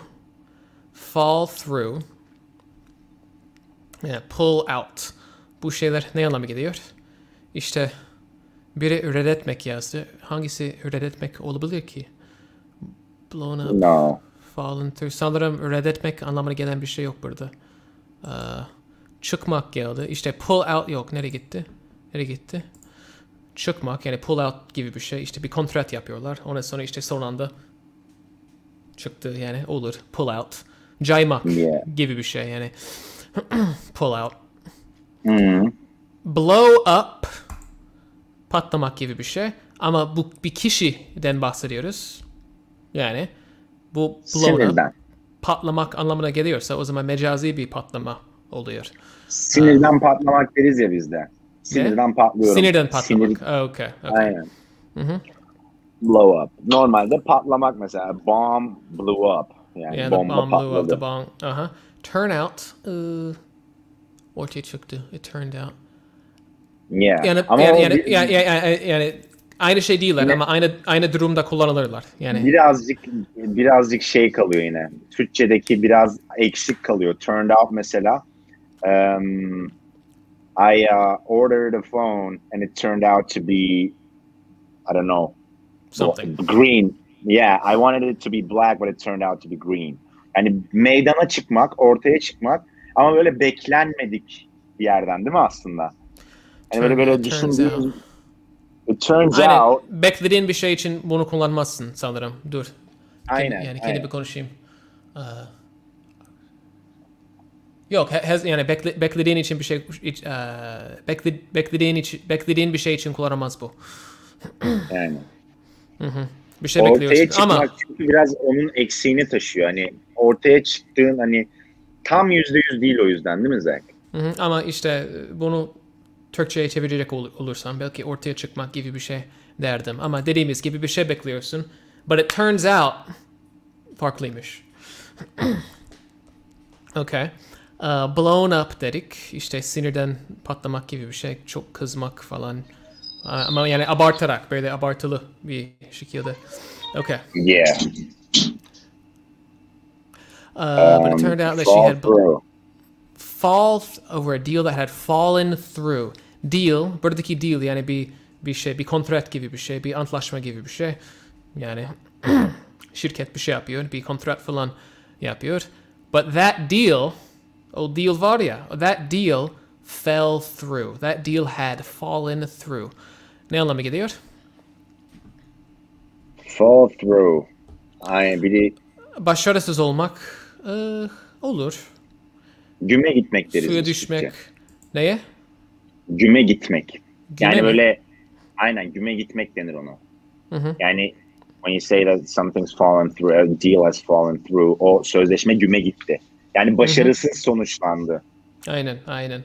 Yeah, pull out. Bu şeyler ne anlamı geliyor? İşte biri reddetmek yazdı. Hangisi reddetmek olabilir ki? Blown up. No. Fallen through. Sanırım reddetmek anlamına gelen bir şey yok burada. Çıkmak geldi. İşte pull out yok. Nereye gitti? Çıkmak yani pull out gibi bir şey. İşte bir kontrat yapıyorlar. Ondan sonra işte son anda çıktı yani olur. Pull out. Caymak gibi bir şey yani. Pull out. Blow up, patlamak gibi bir şey. Ama bu bir kişiden bahsediyoruz. Yani bu blown up, Sinirden. patlamak anlamına geliyorsa o zaman mecazi bir patlama oluyor. Sinirden patlamak deriz ya bizde. Ne? Sinirden patlıyorum. Sinirden Sinir, patlamak. Okay, okay. aynen. Blow up. Normalde patlamak mesela bomb blew up. Yani Yeah, the bomba bomb blew up, the patladı. bomb. Turn out, ortaya çıktı. It turned out. Yeah. Yani Ama yani o yani, yani aynı şey değiller yine ama aynı durumda kullanılırlar. Yani birazcık şey kalıyor yine. Türkçedeki biraz eksik kalıyor. Turned out mesela. Um, I ordered a phone and it turned out to be, I don't know, something. green. Yeah, I wanted it to be black, but it turned out to be green. Yani meydana çıkmak, ortaya çıkmak ama böyle beklenmedik bir yerden değil mi aslında? Yani böyle Turns out. düşündüğümüz, it turns Aynen. out, Beklediğin bir şey için bunu kullanmazsın sanırım. Dur. aynen. Kendi bir konuşayım. Yok, yani beklediğin için bir şey beklediğin bir şey için kullanamaz bu. Yani. Bir şey Ortaya bekliyorsun çıkmak ama çünkü biraz onun eksiğini taşıyor. Hani ortaya çıktığın hani tam %100 değil o yüzden değil mi Zach? ama işte bunu Türkçe'ye çevirecek olursam belki ortaya çıkmak gibi bir şey derdim. Ama dediğimiz gibi bir şey bekliyorsun. But it turns out farklıymış. Okay. Blown up dedik. İşte sinirden patlamak gibi bir şey. Çok kızmak falan. Ama yani abartarak, böyle abartılı bir şekilde. Okay. Yeah. But it turned out that she Fall had through. fall over a deal that had fallen through. Deal, buradaki deal yani bir şey, bir kontrat gibi bir şey, bir antlaşma gibi bir şey. Yani şirket bir şey yapıyor, bir kontrat falan yapıyor. But that deal, o deal var ya, that deal fell through. That deal had fallen through. Ne anlama geliyor? Fall through. Aynen biri Başarısız olmak olur. güme gitmek deriz Suya biz düşmek. Türkçe. Neye? Güme gitmek. Güme Yani mi? böyle aynen güme gitmek denir ona. Yani when you say that something's fallen through, a deal has fallen through, o sözleşme güme gitti. Yani başarısız sonuçlandı. Aynen.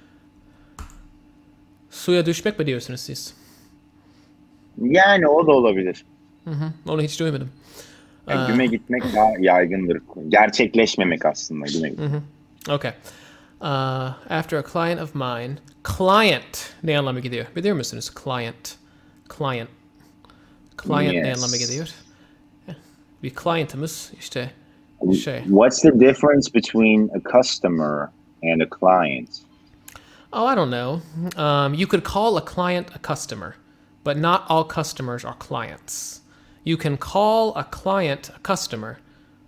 Suya düşmek mi diyorsunuz siz? Yani o da olabilir. Onu hiç duymadım. Yani güme gitmek daha yaygındır. Gerçekleşmemek aslında güme gitmek. Okay. After a client of mine. Client ne anlama geliyor? Biliyor musunuz? Client. Client ne Yes. anlama geliyor? Bir client'ımız işte şey. What's the difference between a customer and a client? Oh, I don't know. You could call a client a customer, but not all customers are clients. You can call a client a customer.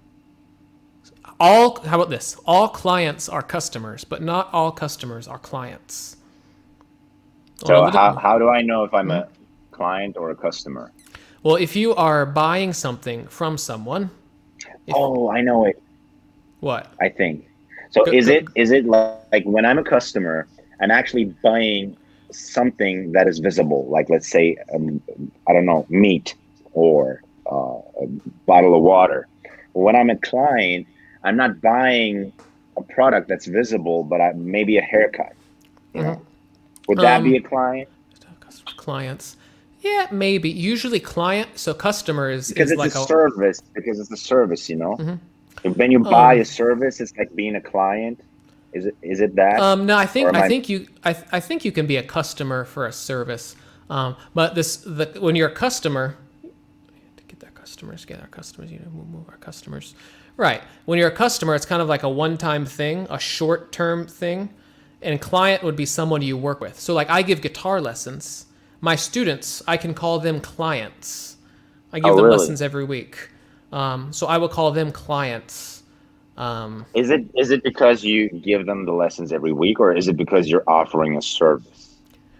How about this? All clients are customers, but not all customers are clients. So how do I know if I'm a client or a customer? Well, if you are buying something from someone, I know it. what? I think. So is it like when I'm a customer, I'm actually buying something that is visible, like let's say I don't know, meat or a bottle of water. When I'm a client, I'm not buying a product that's visible, but maybe a haircut. You know, would that be a client? Clients. Yeah, maybe. Usually client, so customer is Because it's like a service. Because it's a service, you know. When you buy a service, it's like being a client. Is it that? No, I think you can be a customer for a service. But when you're a customer, to get our customers, you know, move our customers. Right. When you're a customer, it's kind of like a one-time thing, a short-term thing. And client would be someone you work with. So like I give guitar lessons. My students, I can call them clients. I give them really? lessons every week. So I will call them clients. Is it because you give them the lessons every week, or is it because you're offering a service?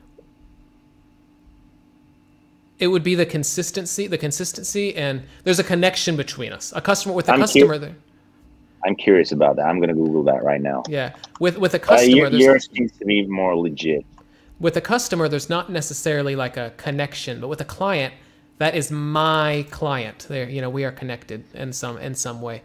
It would be the consistency, and there's a connection between us. A customer with a customer there. I'm curious about that. I'm gonna Google that right now. Yeah. With a customer, Yours seems to be more legit. With a customer, there's not necessarily like a connection, but with a client, that is my client. There, you know, we are connected in some way.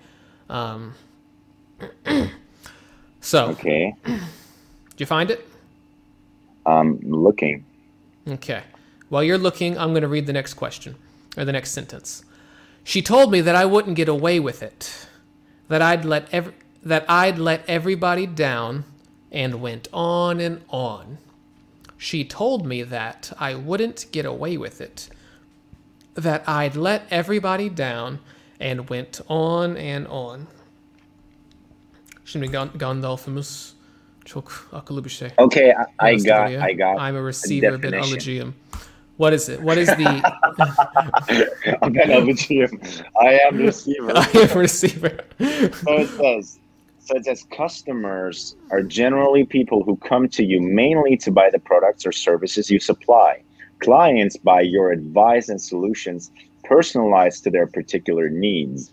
So, Okay. Did you find it? I'm looking. Okay. While you're looking, I'm going to read the next question, or the next sentence. She told me that I wouldn't get away with it, that I'd let everybody down, and went on and on. She told me that I wouldn't get away with it, that I'd let everybody down, and went on and on. Şimdi Gandalf'ımız çok akıllı bir şey. Okay, I got. I'm a receiver, but alıcıyım. What is it? What is the... Ben alıcıyım. I am receiver. I am receiver. So it says customers are generally people who come to you mainly to buy the products or services you supply. Clients buy your advice and solutions personalized to their particular needs.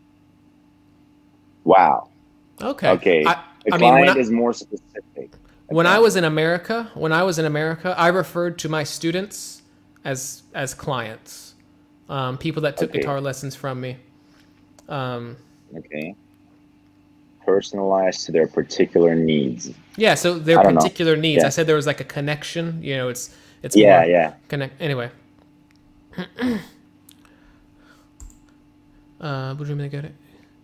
Wow. Okay. Okay. The client is more specific. When I was in America, I referred to my students as clients, people that took guitar lessons from me. Okay. Personalized to their particular needs. Yeah, so their particular needs. Yeah. I said there was like a connection. You know, it's yeah. Connect. Anyway. Bu cümleye göre.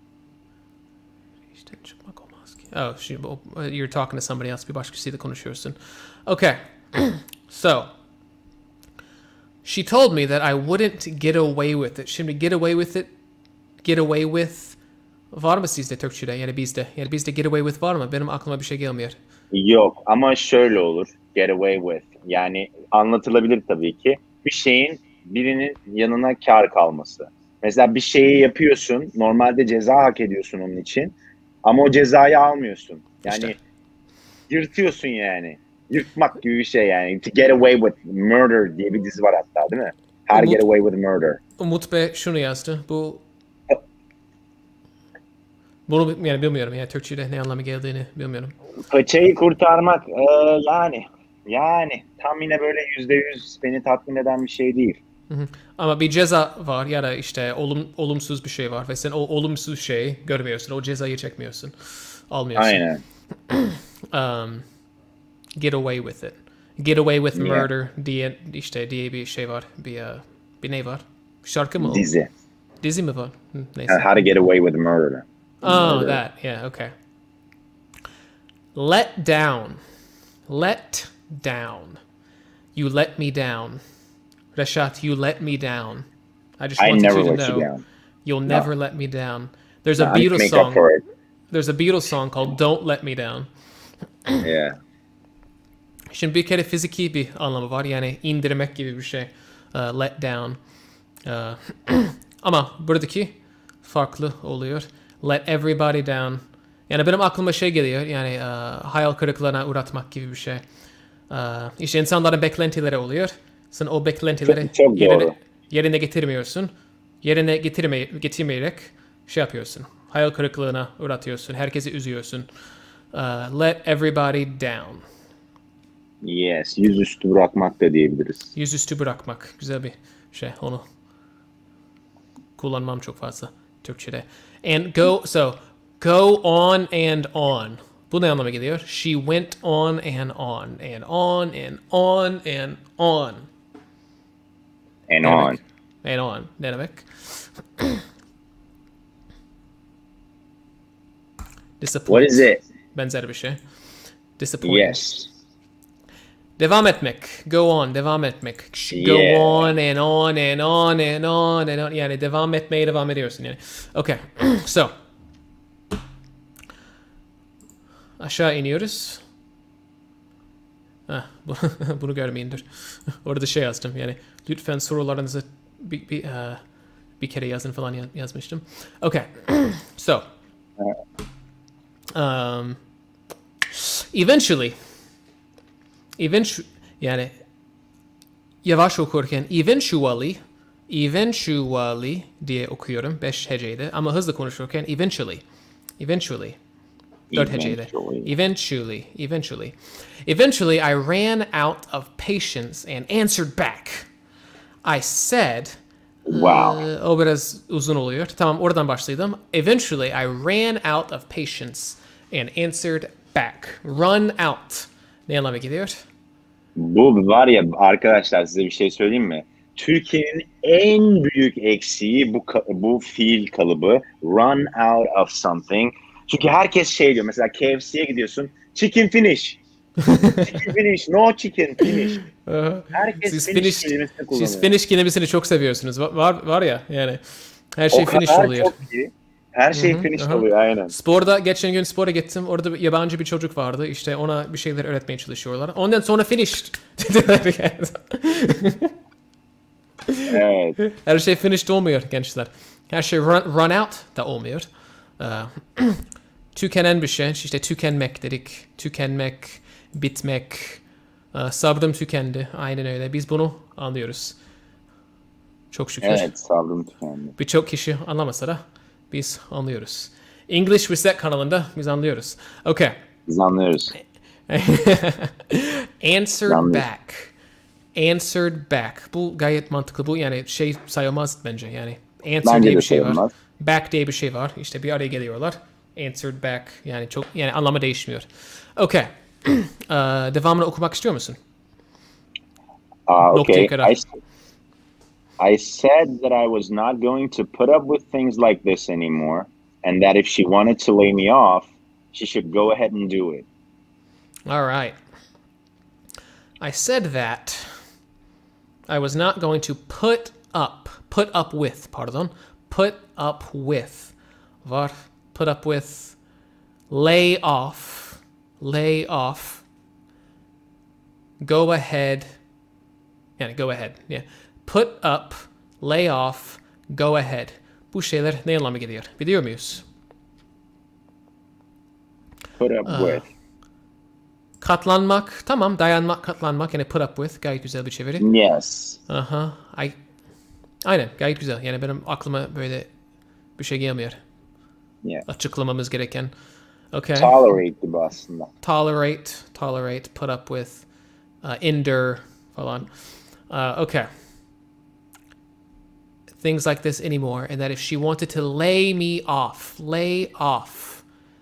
Oh, you're talking to somebody else. Bir başkasıyla konuşuyorsun. Okay. So, she told me that I wouldn't get away with it. Şimdi get away with var mı sizde Türkçe'de? Yani bizde get away with var mı? Benim aklıma bir şey gelmiyor. Yok ama şöyle olur. Get away with. Yani anlatılabilir tabii ki. Bir şeyin birinin yanına kar kalması. Mesela bir şeyi yapıyorsun. Normalde ceza hak ediyorsun onun için. Ama o cezayı almıyorsun. Yani işte. Yırtıyorsun yani. Yırtmak gibi bir şey yani. To get away with murder diye bir dizi var hatta değil mi? How to get away with murder. Umut Bey şunu yazdı. Bunu yani bilmiyorum ya Türkçe'de ne anlamı geldiğini bilmiyorum. Paçayı kurtarmak yani tam yine böyle %100 beni tatmin eden bir şey değil. Hı. Ama bir ceza var ya da işte olumsuz bir şey var ve sen o olumsuz şeyi görmüyorsun. O cezayı çekmiyorsun. Almıyorsun. Aynen. Get away with it. Get away with murder diye bir şey var. Bir ne var? Şarkı mı o? Dizi mi var? Neyse. How to get away with murder. Oh, that. Yeah, okay. Let down. Let down. You let me down. Rashad, you let me down. I just wanted you to know. You'll never let me down. There's a Beatles song. There's a Beatles song called Don't Let Me Down. Yeah. Şimdi bir kere fiziki bir anlamı var. Yani indirmek gibi bir şey. Let down. Ama buradaki farklı oluyor. Let everybody down. Yani benim aklıma şey geliyor. Yani hayal kırıklığına uğratmak gibi bir şey. İşte insanların beklentileri oluyor. Sen o beklentileri yerine getirmiyorsun. Yerine getirmeyerek şey yapıyorsun. Hayal kırıklığına uğratıyorsun. Herkesi üzüyorsun. Let everybody down. Yes. Yüzüstü bırakmak da diyebiliriz. Yüzüstü bırakmak. Güzel bir şey. Onu kullanmam çok fazla Türkçe'de. And go on and on. Bu ne anlama geliyor? She went on and on and on and on and on. And on. And on. Ne demek? Disappoint. What is it? Benzer bir şey. Disappoint. Yes. Devam etmek. Go on. Devam etmek. Go on and on and on and on and on. Yani devam etmeye devam ediyorsun yani. Okay. So. Aşağı iniyoruz. Bunu görmeyin dur. Orada şey yazdım yani. Lütfen sorularınızı bir kere yazın falan yazmıştım. Okay. So. Eventually yani yavaş okurken eventually diye okuyorum 5 heceydi ama hızlı konuşurken eventually Eventually. Dört heceyle. Eventually, I ran out of patience and answered back. I said... Wow. O biraz uzun oluyor. Tamam, oradan başlayalım. Eventually, I ran out of patience and answered back. Run out. Ne anlama geliyor? Bu var ya arkadaşlar, size bir şey söyleyeyim mi? Türkiye'nin en büyük eksiği bu fiil kalıbı. Run out of something. Çünkü herkes şey diyor. Mesela KFC'ye gidiyorsun. Chicken finish. Chicken finish. No chicken finish. Herkes finish kelimesini kullanıyor. Siz finish kelimesini çok seviyorsunuz. Var ya yani. Her şey finish O oluyor. kadar çok ki. Her şey finish oluyor aynen. Geçen gün spora gittim. Orada bir yabancı bir çocuk vardı. İşte ona bir şeyler öğretmeye çalışıyorlar. Ondan sonra finished. Evet. Her şey finished olmuyor gençler. Her şey run out da olmuyor. Tükenen bir şey. İşte tükenmek dedik. Tükenmek, bitmek. Sabrım tükendi. Aynen öyle. Biz bunu anlıyoruz. Çok şükür. Evet, sabrım tükendi. Birçok kişi anlamasa da biz anlıyoruz. English Reset kanalında biz anlıyoruz. Okay. Biz anlıyoruz. Answered back. Answered back. Bu gayet mantıklı. Bu yani şey sayılmaz bence. Yani answer Bence diye de bir şey sayılmaz. var. Back diye bir şey var. İşte bir araya geliyorlar. Answered back. Yani çok yani anlamı değişmiyor. Okay. Devamını okumak istiyor musun? Okay. I said that I was not going to put up with things like this anymore, and that if she wanted to lay me off, she should go ahead and do it. All right. I said that I was not going to put up with, var, put up with, lay off, go ahead, yeah. Put up, lay off, go ahead. Bu şeyler ne anlama geliyor? Biliyor muyuz? Put up with. Katlanmak, tamam. Dayanmak, katlanmak. Yani put up with. Gayet güzel bir çeviri. Yes. Aynen, gayet güzel. Yani benim aklıma böyle bir şey gelmiyor. Yeah. Açıklamamız gereken. Okay. Tolerate gibi aslında. Tolerate, put up with, endure falan. Okay. Things like this anymore, and that if she wanted to lay me off, lay off.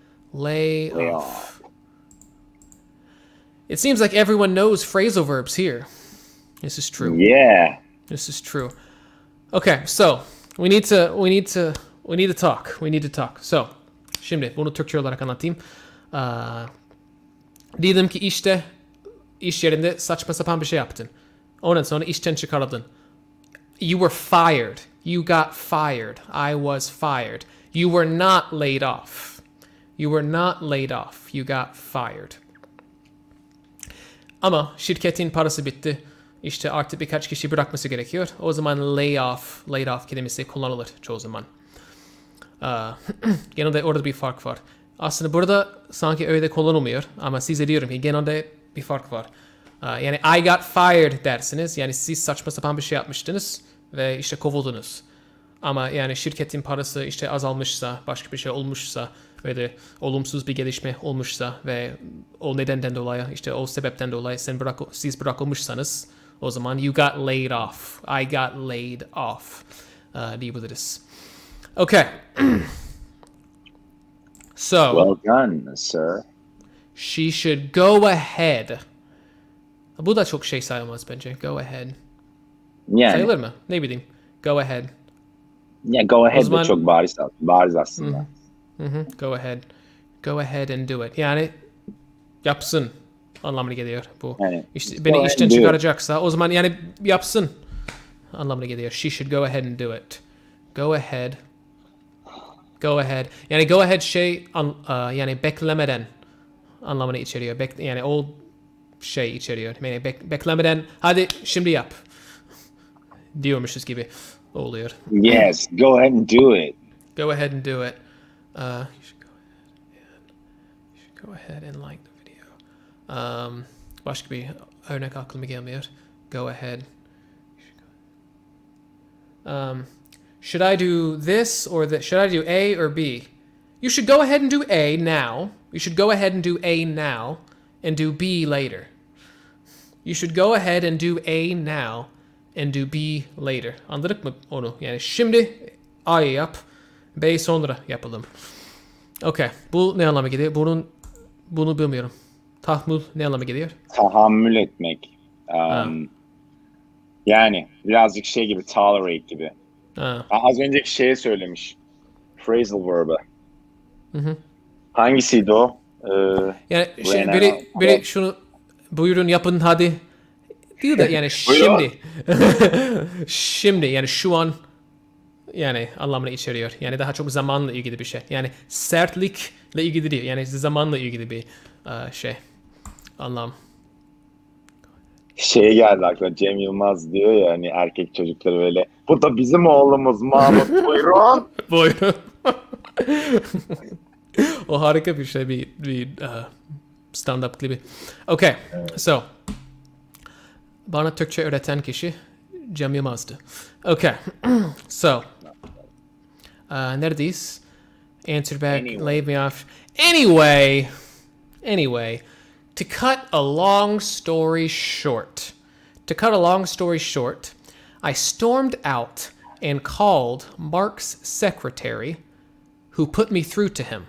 It seems like everyone knows phrasal verbs here. This is true. Yeah. This is true. Okay, so we need to talk. So, şimdi bunu Türkçe olarak anlatayım. Diyelim ki işte iş yerinde saçma sapan bir şey yaptın. Ondan sonra işten çıkarıldın. You were fired. You got fired. I was fired. You were not laid off. You were not laid off. You got fired. Ama şirketin parası bitti. İşte artık birkaç kişi bırakması gerekiyor. O zaman laid off kelimesi kullanılır çoğu zaman. Genelde orada bir fark var. Aslında burada sanki öyle kullanılmıyor. Ama size diyorum ki genelde bir fark var. Yani I got fired dersiniz. Yani siz saçma sapan bir şey yapmıştınız ve işte kovuldunuz. Ama yani şirketin parası işte azalmışsa, başka bir şey olmuşsa ve de olumsuz bir gelişme olmuşsa ve o nedenden dolayı, işte o sebepten dolayı siz bırakılmışsanız o zaman you got laid off. I got laid off diyebiliriz. Okay. So. Well done, sir. She should go ahead. Bu da çok şey sayılmaz bence. Go ahead. Yani. Sayılır mı? Ne bileyim. Go ahead. Yeah, go ahead zaman, de çok bariz aslında. Go ahead. Go ahead and do it. Yani yapsın anlamına geliyor bu. Yani, işte beni işten çıkaracaksa o zaman yani yapsın anlamına geliyor. She should go ahead and do it. Go ahead. Go ahead. Yani go ahead şey yani beklemeden anlamını içeriyor. Yani o şey içeriyor. Yani beklemeden hadi şimdi yap diyormuşuz gibi oluyor. Yes, go ahead and do it. Go ahead and do it. You should go ahead and like the video. Başka bir örnek aklıma gelmiyor. Go ahead. Should I do this or that? Should I do A or B? You should go ahead and do A now. You should go ahead and do A now and do B later. You should go ahead and do A now and do B later. Anladık mı onu? Yani şimdi A'yı yap, B'yi sonra yapalım. Okay. Bu ne anlama geliyor? Bunu bilmiyorum. Tahmül ne anlama geliyor? Tahammül etmek. Yani birazcık şey gibi, tolerate gibi. Az önceki şeye söylemiş. Phrasal verb'ı. Hangisiydi o? Yani biri şunu buyurun yapın hadi. Değil de yani şimdi. Şimdi yani şu an yani anlamını içeriyor. Yani daha çok zamanla ilgili bir şey. Yani sertlikle ilgili değil. Yani zamanla ilgili bir şey. Anlam. Şeye geldi aklıma, Cem Yılmaz diyor ya hani erkek çocukları böyle. Bu da bizim oğlumuz Mahmut, buyurun. Buyurun. O harika bir şey, bir stand-up klibi. Okay, so bana Türkçe öğreten kişi Cem Yılmaz'dı. Okay, so neredeyiz? Answer back, lay me off. Anyway, to cut a long story short, I stormed out and called Mark's secretary, who put me through to him.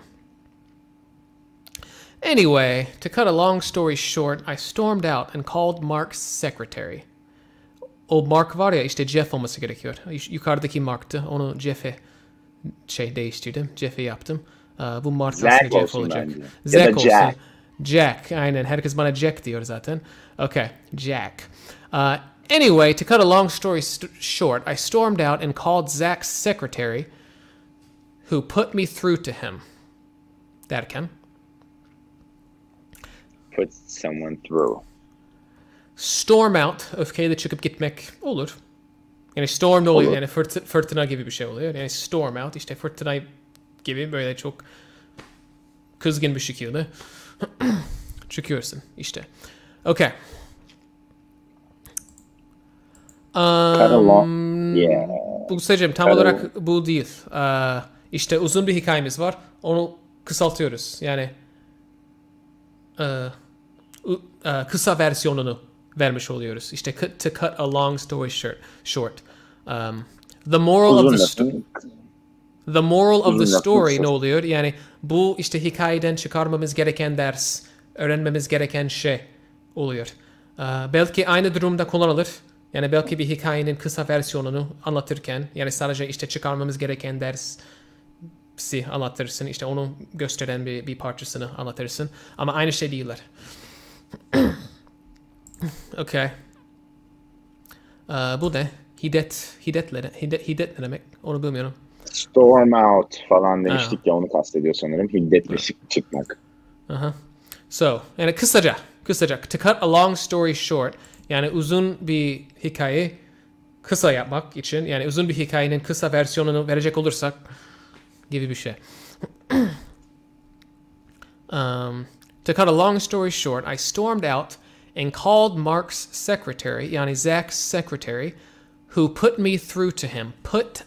Anyway, to cut a long story short, I stormed out and called Mark's secretary. O Mark var ya, işte Jeff olması gerekiyor. Yukarıdaki Mark'tı. Onu Jeff'e değiştirdim. Jeff'e yaptım. Bu Mark aslında Jeff olacak. Zack olsun. Jack. Aynen. Herkes bana Jack diyor zaten. Okay. Jack. Anyway, to cut a long story short, I stormed out and called Zach's secretary, who put me through to him. Derken? Put someone through. Storm out, öfkeyle çıkıp gitmek olur. Yani storm ne oluyor? Olur. Yani fırtına gibi bir şey oluyor. Yani storm out, işte fırtına gibi böyle çok kızgın bir şekilde çıkıyorsun işte. Okay. Bu seçim tam olarak bu değil. İşte uzun bir hikayemiz var. Onu kısaltıyoruz. Yani kısa versiyonunu vermiş oluyoruz. İşte to cut a long story short. The moral of the story ne oluyor? Yani bu işte hikayeden çıkarmamız gereken ders, öğrenmemiz gereken şey oluyor. Belki aynı durumda kullanılır. Yani belki bir hikayenin kısa versiyonunu anlatırken, yani sadece işte çıkarmamız gereken dersi anlatırsın. İşte onu gösteren bir parçasını anlatırsın. Ama aynı şey değiller. Okay. Bu ne? Hiddet ne demek? Onu bilmiyorum. Storm out falan demiştik ya, onu kastediyor sanırım. Hiddetle çıkmak. So, yani kısaca. To cut a long story short, yani uzun bir hikaye kısa yapmak için, yani uzun bir hikayenin kısa versiyonunu verecek olursak gibi bir şey. To cut a long story short, I stormed out and called Mark's secretary, yani Zach's secretary, who put me through to him. Put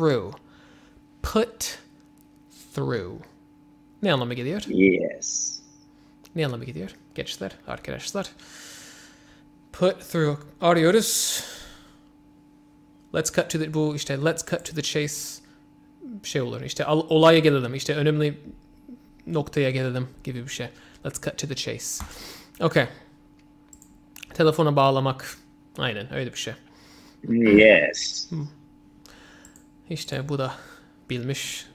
through. Ne anlama geliyor? Yes. Ne anlama geliyor? Gençler, arkadaşlar. Put through. Arıyoruz. Let's cut to the chase. Şey olur. İşte olaya gelelim. İşte önemli noktaya gelelim gibi bir şey. Let's cut to the chase. Okay. Telefona bağlamak. Aynen öyle bir şey. Yes. İşte bu da bilmiş.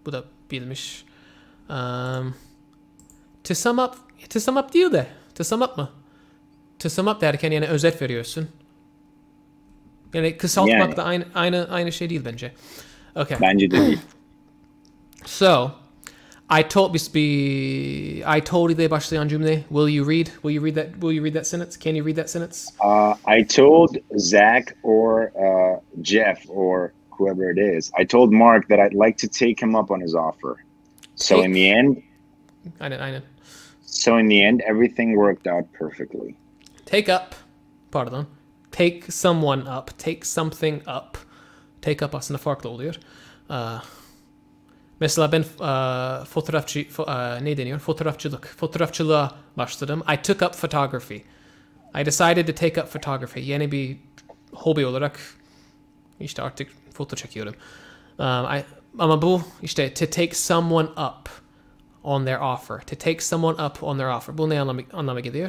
To sum up değil de. To sum up mı? To sum up derken yani özet veriyorsun. Yani kısaltmak da aynı şey değil bence. Okay. Bence de değil. So, I told ile başlayan cümle. Will you read that sentence? Can you read that sentence? I told Zach or Jeff or whoever it is. I told Mark that I'd like to take him up on his offer. So in the end, aynen. So in the end, everything worked out perfectly. Take someone up. Take something up. Take up aslında farklı oluyor. Mesela ben ne deniyor? Fotoğrafçılığa başladım. I took up photography. I decided to take up photography. Yeni bir hobi olarak işte artık foto çekiyorum. Ama bu işte to take someone up on their offer. To take someone up on their offer. Bu ne anlama geliyor?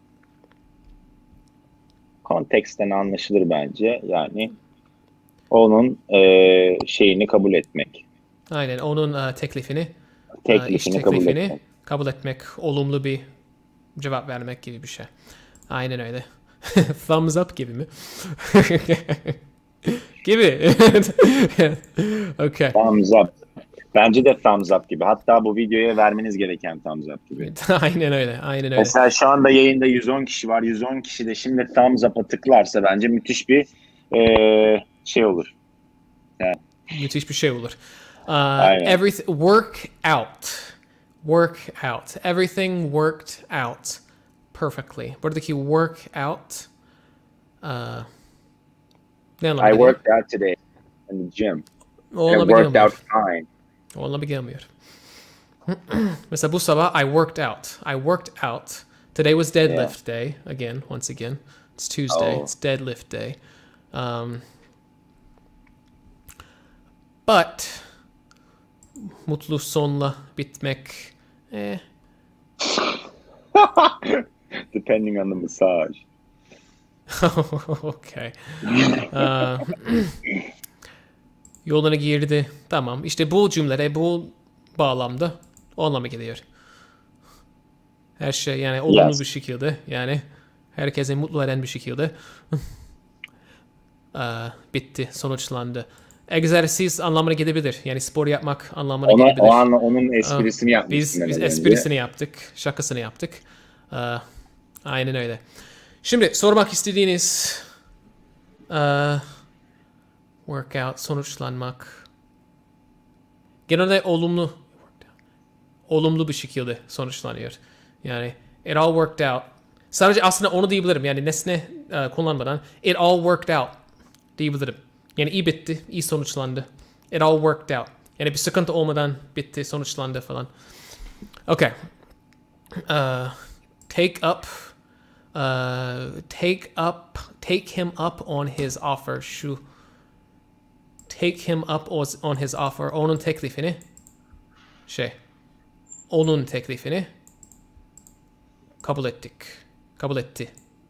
Konteksten anlaşılır bence. Yani onun şeyini kabul etmek. Aynen onun teklifini, Teklifini kabul etmek, olumlu bir cevap vermek gibi bir şey. Aynen öyle. Thumbs up gibi mi? Gibi. Okay. Thumbs up. Bence de thumbs up gibi. Hatta bu videoya vermeniz gereken thumbs up gibi. Aynen öyle. Aynen öyle. Mesela şu anda yayında 110 kişi var. 110 kişi de şimdi thumbs up'a tıklarsa bence müthiş bir şey olur. Yani. Müthiş bir şey olur. Everything work out. Work out. Everything worked out perfectly. Buradaki work out ne anlamda? I worked out today in the gym. And it worked out fine. Onunla bir gelmiyor. Mesela bu sabah I worked out. I worked out. Today was deadlift day. Again, once again. It's Tuesday. It's deadlift day. But mutlu sonla bitmek Depending on the massage. Okay. Yoluna girdi. Tamam. İşte bu cümlede, bu bağlamda o anlama geliyor. Her şey yani olumlu bir şekilde, yani herkese mutlu eden bir şekilde bitti, sonuçlandı. Egzersiz anlamına gelebilir. Yani spor yapmak anlamına gelebilir. Onun esprisini yaptık. Biz esprisini yaptık, şakasını yaptık. Aynen öyle. Şimdi sormak istediğiniz workout, sonuçlanmak. Genelde olumlu bir şekilde sonuçlanıyor. Yani it all worked out. Sadece aslında onu diyebilirim. Yani nesne kullanmadan it all worked out diyebilirim. Yani iyi bitti, iyi sonuçlandı. It all worked out. Yani bir sıkıntı olmadan bitti, sonuçlandı falan. Okay. Take him up on his offer. Take him up on his offer. Onun teklifini kabul ettik. Kabul etti.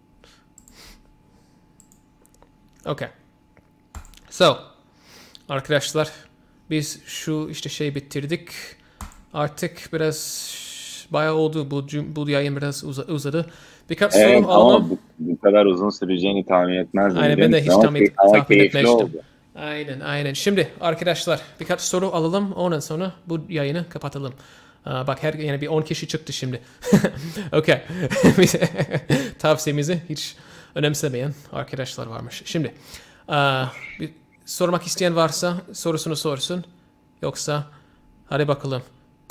Okay. So, arkadaşlar biz şu işte bitirdik. Artık biraz bayağı oldu. Bu yayın biraz uzadı. Birkaç soru alalım. Ama bu kadar uzun süreceğini tahmin etmezdim. Aynen, ben de hiç tahmin etmemiştim. Oldu. Aynen. Şimdi arkadaşlar birkaç soru alalım. Ondan sonra bu yayını kapatalım. Bak yani bir 10 kişi çıktı şimdi. Okay. Tavsiyemizi hiç önemsemeyen arkadaşlar varmış. Şimdi bir sormak isteyen varsa sorusunu sorsun. Yoksa hadi bakalım.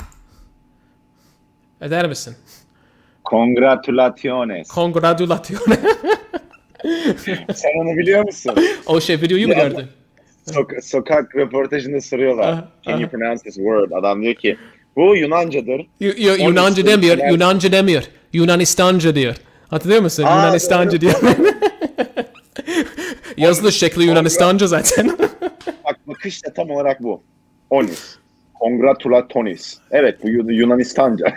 Eder misin? Congratulaciones. Sen onu biliyor musun? O videoyu mu gördün? Sokak röportajında soruyorlar. Can you pronounce this word? Adam diyor ki bu Yunancadır. Yunanca demiyor. Yunanistanca diyor. Hatırlıyor musun? Yunanistanca diyor. Yazılış şekli Yunanistanca zaten. Bakış da tam olarak bu. Onis. Congratulatonis. Evet, bu Yunanistanca.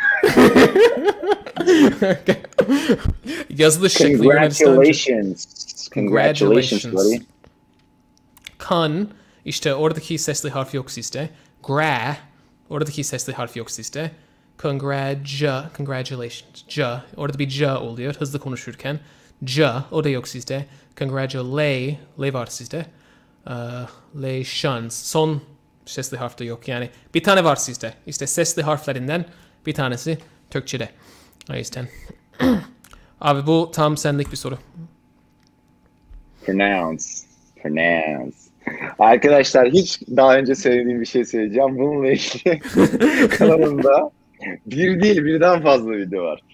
Yazılış şekli Yunanistanca. Congratulations buddy. Kan, işte oradaki sesli harf yok sizde. Gra, oradaki sesli harf yok sizde. Congratulations. Ja, orada bir ja oluyor hızlı konuşurken. Ja, o da yok sizde. Le var sizde. Lations. Son sesli harf de yok. Yani bir tane var sizde. İşte sesli harflerinden bir tanesi Türkçe'de. O yüzden. Abi bu tam senlik bir soru. Pronounce. Arkadaşlar hiç daha önce söylediğim bir şey söyleyeceğim. Bununla ilgili kanalımda bir değil birden fazla video var.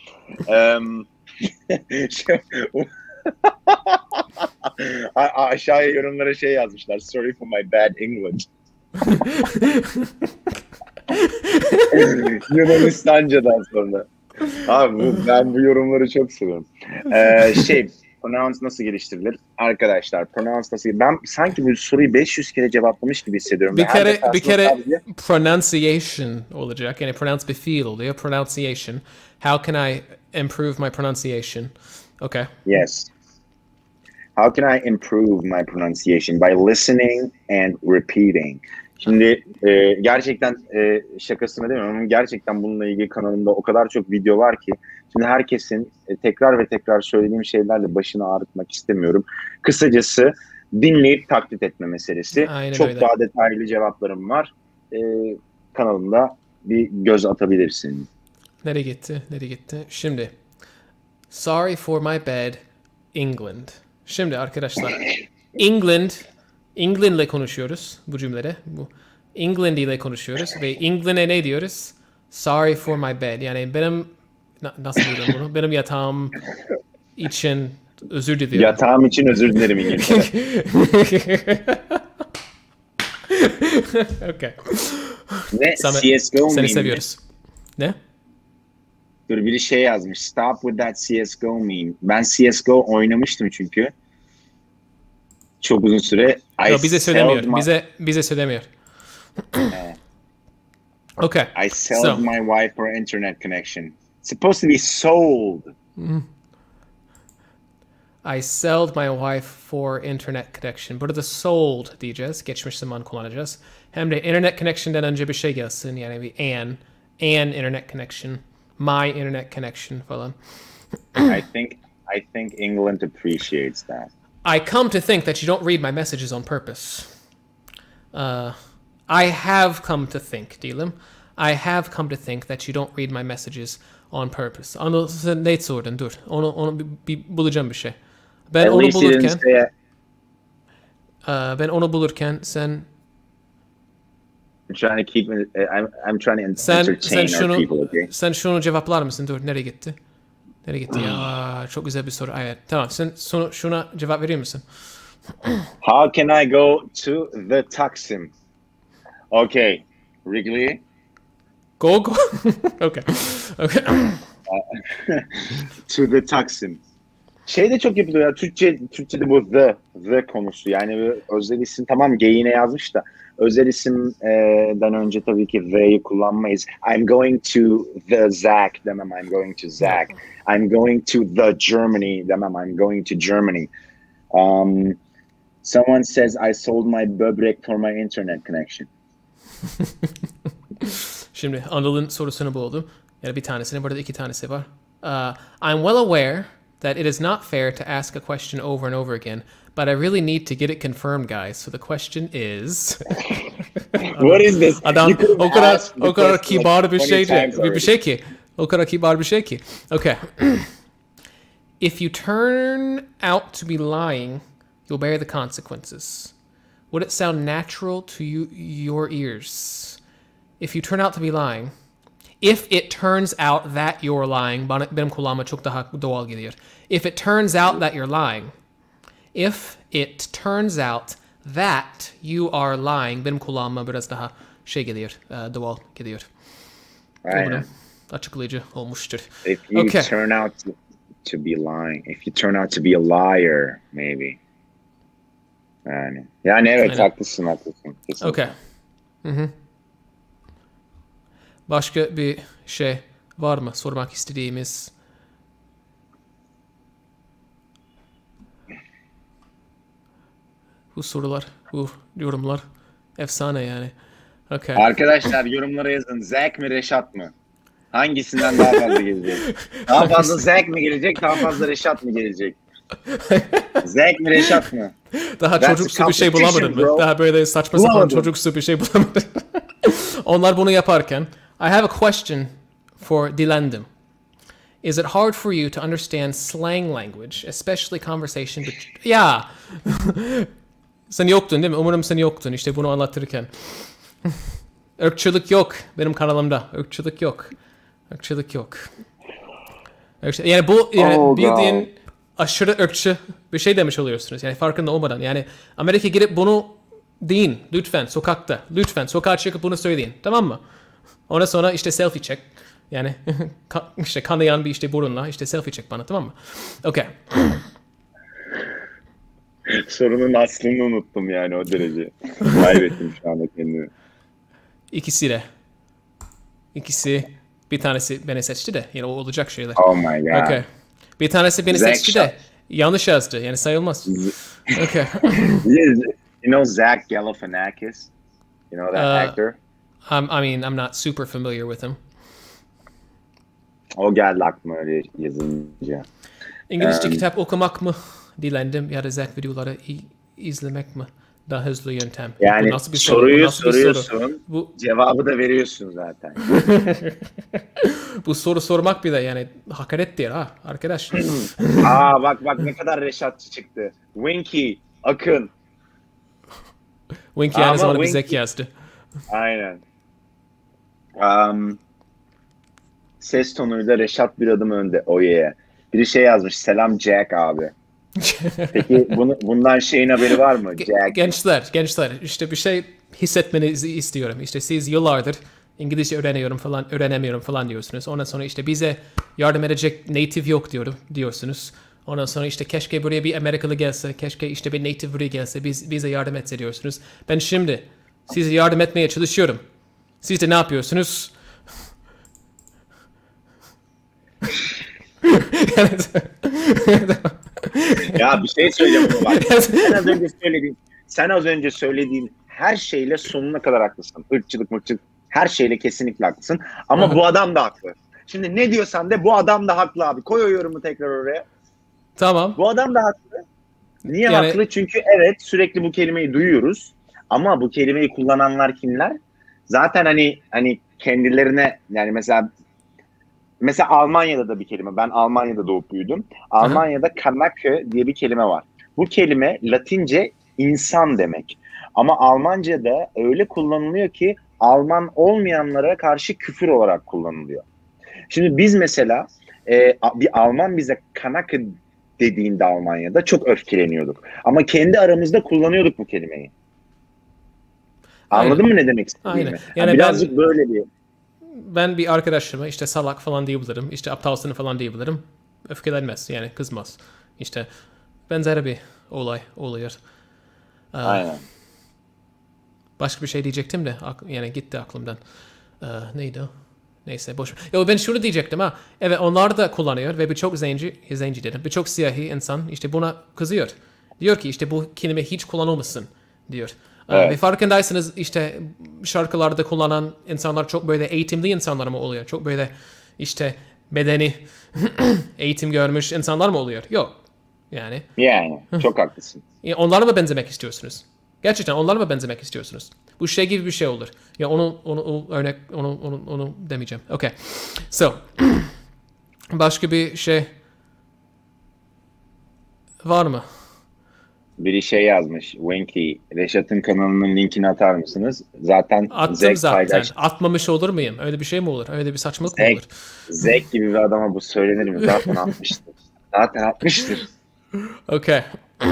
Aşağıya yorumlara yazmışlar. Sorry for my bad English. Yunanistanca'dan sonra. Abi ben bu yorumları çok seviyorum. Pronounce nasıl geliştirilir? Arkadaşlar pronounce nasıl... Ben sanki bu soruyu 500 kere cevaplamış gibi hissediyorum. Bir kere pronunciation olacak. Yani pronounce bir fiil oluyor. Pronunciation. How can I improve my pronunciation? Okay. Yes. How can I improve my pronunciation? By listening and repeating. Şimdi gerçekten şakasına demiyorum ama gerçekten bununla ilgili kanalımda o kadar çok video var ki şimdi herkesin tekrar ve tekrar söylediğim şeylerle başını ağrıtmak istemiyorum. Kısacası dinleyip taklit etme meselesi. Aynen çok öyle. daha detaylı cevaplarım var. Kanalımda bir göz atabilirsin. Nereye gitti? Şimdi. Sorry for my bad, England. Şimdi arkadaşlar. England ile konuşuyoruz bu cümlede. England ile konuşuyoruz ve England'e ne diyoruz? Sorry for my bed. Yani benim nasıl diyorum bunu? Benim yatağım için özür diliyorum. Yatağım için özür dilerim İngiltere. Okay. Ne? CSGO seni meme seviyoruz. Ne? Dur biri şey yazmış. Stop with that CSGO meme. Ben CSGO oynamıştım çünkü. Çok uzun süre. Yo, bize söylemiyor. Bize söylemiyor. Okay. I sold my wife for internet connection. It's supposed to be sold. I sold my wife for internet connection. Burada sold diyeceğiz. Geçmiş zaman kullanacağız. Hem de internet connection'dan önce bir şey gelsin. Yani bir an internet connection. My internet connection falan. I think England appreciates that. I come to think that you don't read my messages on purpose. I have come to think, diyelim. I have come to think that you don't read my messages on purpose. Onu sen ne sordun? Dur. Onu bir bulacağım bir şey. Ben onu bulurken sen I'm trying to keep I'm trying to entertain our people, okay? Sen şunu cevaplar mısın? Dur, nereye gitti? Ya çok güzel bir soru. Evet. Tamam. Sen şuna cevap verir misin? How can I go to the Taksim? Okay. Wrigley? Go. Okay. To the Taksim. Şey de çok yapılıyor ya. Türkçe'de bu the konusu. Yani özel isim tamam geyine yazmış da özel isimden önce tabii ki the'yi kullanmayız. I'm going to the Zach demem. I'm going to Zach. I'm going to the Germany demem. I'm going to Germany. Someone says I sold my böbrek for my internet connection. Şimdi Anıl'ın sorusunu buldum. Yani bir tanesini, burada iki tanesi var. I'm well aware that it is not fair to ask a question over and over again, but I really need to get it confirmed, guys. So the question is... What is this? Adam o kadar kibar bir şey ki. O kadar kibar bir şey ki. Okay. If you turn out to be lying, you'll bear the consequences. Would it sound natural to your ears? If you turn out to be lying, if it turns out that you're lying, benim kulağıma çok daha doğal geliyor. If it turns out that you're lying, if it turns out that you are lying, benim kulağıma biraz daha şey geliyor, doğal geliyor. Aynen. Açıklayıcı olmuştur. If you turn out to be lying, if you turn out to be a liar, maybe. Yani evet, aynen. Haklısın. Kesinlikle. Okay. Hı-hı. Başka bir şey var mı sormak istediğimiz? Bu sorular, bu yorumlar efsane yani. Okay. Arkadaşlar yorumlara yazın. Zach mi Reşat mı? Hangisinden daha fazla gelecek? Daha fazla Zach mi gelecek, daha fazla Reşat mı gelecek? Zach mi Reşat mı? Daha çocuksu bir şey bulamadın mı? Daha böyle saçma sapan çocuksu bir şey bulamadın. Onlar bunu yaparken I have a question for Dilendim. Is it hard for you to understand slang language, especially conversation? Ya. Sen yoktun değil mi? Umarım sen yoktun işte bunu anlatırken. Irkçılık yok benim kanalımda. Irkçılık yok. Yani bu bildiğin aşırı ırkçı bir şey demiş oluyorsunuz. Yani farkında olmadan. Yani Amerika'ya gidip bunu deyin lütfen sokakta. Lütfen sokağa çıkıp bunu söyleyin. Tamam mı? Ondan sonra işte selfie çek. Yani işte kanayan bir işte burunla işte selfie çek bana, tamam mı? Okay. Sorunun aslını unuttum yani o derece. Kaybettim şu anda kendimi. İkisi bir tanesi beni seçti de yani o olacak şeyler. Oh my god. Okay. Bir tanesi beni Zach seçti de yanlış yazdı. Yani sayılmaz. Okay. You know Zach Galifianakis? You know that actor? I'm not super familiar with him. O geldi aklıma öyle yazınca. İngilizce kitap okumak mı dilendim ya da Zach videoları izlemek mi daha hızlı yöntem? Yani Bu nasıl bir soruyu Nasıl bir soruyorsun, Bu cevabı da veriyorsun zaten. bu soru sormak bile yani hakaret değil ha arkadaş. Bak ne kadar Reşatçı çıktı. Winky, Akın. Winky aynı zamanda bir Zach yazdı. Aynen. Ses tonuyla Reşat bir adım önde. Oh yeah. Biri şey yazmış. Selam Jack abi. Peki bundan şeyin haberi var mı? Jack. Gençler işte bir şey hissetmenizi istiyorum. İşte siz yıllardır İngilizce öğrenemiyorum falan diyorsunuz. Ondan sonra işte bize yardım edecek native yok diyorsunuz. Ondan sonra işte keşke buraya bir Amerikalı gelse, keşke işte bir native buraya gelse, bize yardım etse diyorsunuz. Ben şimdi size yardım etmeye çalışıyorum. Siz de ne yapıyorsunuz? Ya bir şey söyleyeceğim bak. Sen az önce söylediğin her şeyle sonuna kadar haklısın. Irkçılık, her şeyle kesinlikle haklısın. Ama bu adam da haklı. Şimdi ne diyorsan de bu adam da haklı abi. Koy o yorumu tekrar oraya. Tamam. Bu adam da haklı. Niye haklı? Çünkü evet sürekli bu kelimeyi duyuyoruz. Ama bu kelimeyi kullananlar kimler? Zaten hani kendilerine yani mesela Almanya'da da bir kelime. Ben Almanya'da doğup büyüdüm. Almanya'da Kanake diye bir kelime var. Bu kelime Latince insan demek. Ama Almanca'da öyle kullanılıyor ki Alman olmayanlara karşı küfür olarak kullanılıyor. Şimdi biz mesela bir Alman bize Kanake dediğinde Almanya'da çok öfkeleniyorduk. Ama kendi aramızda kullanıyorduk bu kelimeyi. Anladın mı ne demek istediğimi? Yani birazcık böyle bir... Ben bir arkadaşıma işte salak falan diyebilirim, işte aptalsın falan diyebilirim. Öfkelenmez yani kızmaz. İşte benzer bir olay oluyor. Aynen. Başka bir şey diyecektim de yani gitti aklımdan. Neydi o? Neyse boş. Ya ben şunu diyecektim ha. Evet onlar da kullanıyor ve birçok zenci dedim. Birçok siyahi insan işte buna kızıyor. Diyor ki işte bu kelime hiç kullanılmasın diyor. Evet. Ve farkındaysanız işte şarkılarda kullanan insanlar çok böyle eğitimli insanlar mı oluyor? Çok böyle işte bedeni eğitim görmüş insanlar mı oluyor? Yok. Yani çok haklısın. Onlara mı benzemek istiyorsunuz? Gerçekten onlara mı benzemek istiyorsunuz? Bu şey gibi bir şey olur. Ya onu demeyeceğim. Okay. So başka bir şey var mı? Biri şey yazmış. Winky, Reşat'ın kanalının linkini atar mısınız? Attım zaten. Atmamış olur muyum? Öyle bir şey mi olur? Öyle bir saçmalık mı olur? Zek gibi bir adama bu söylenir mi? Zaten atmıştır. Okay.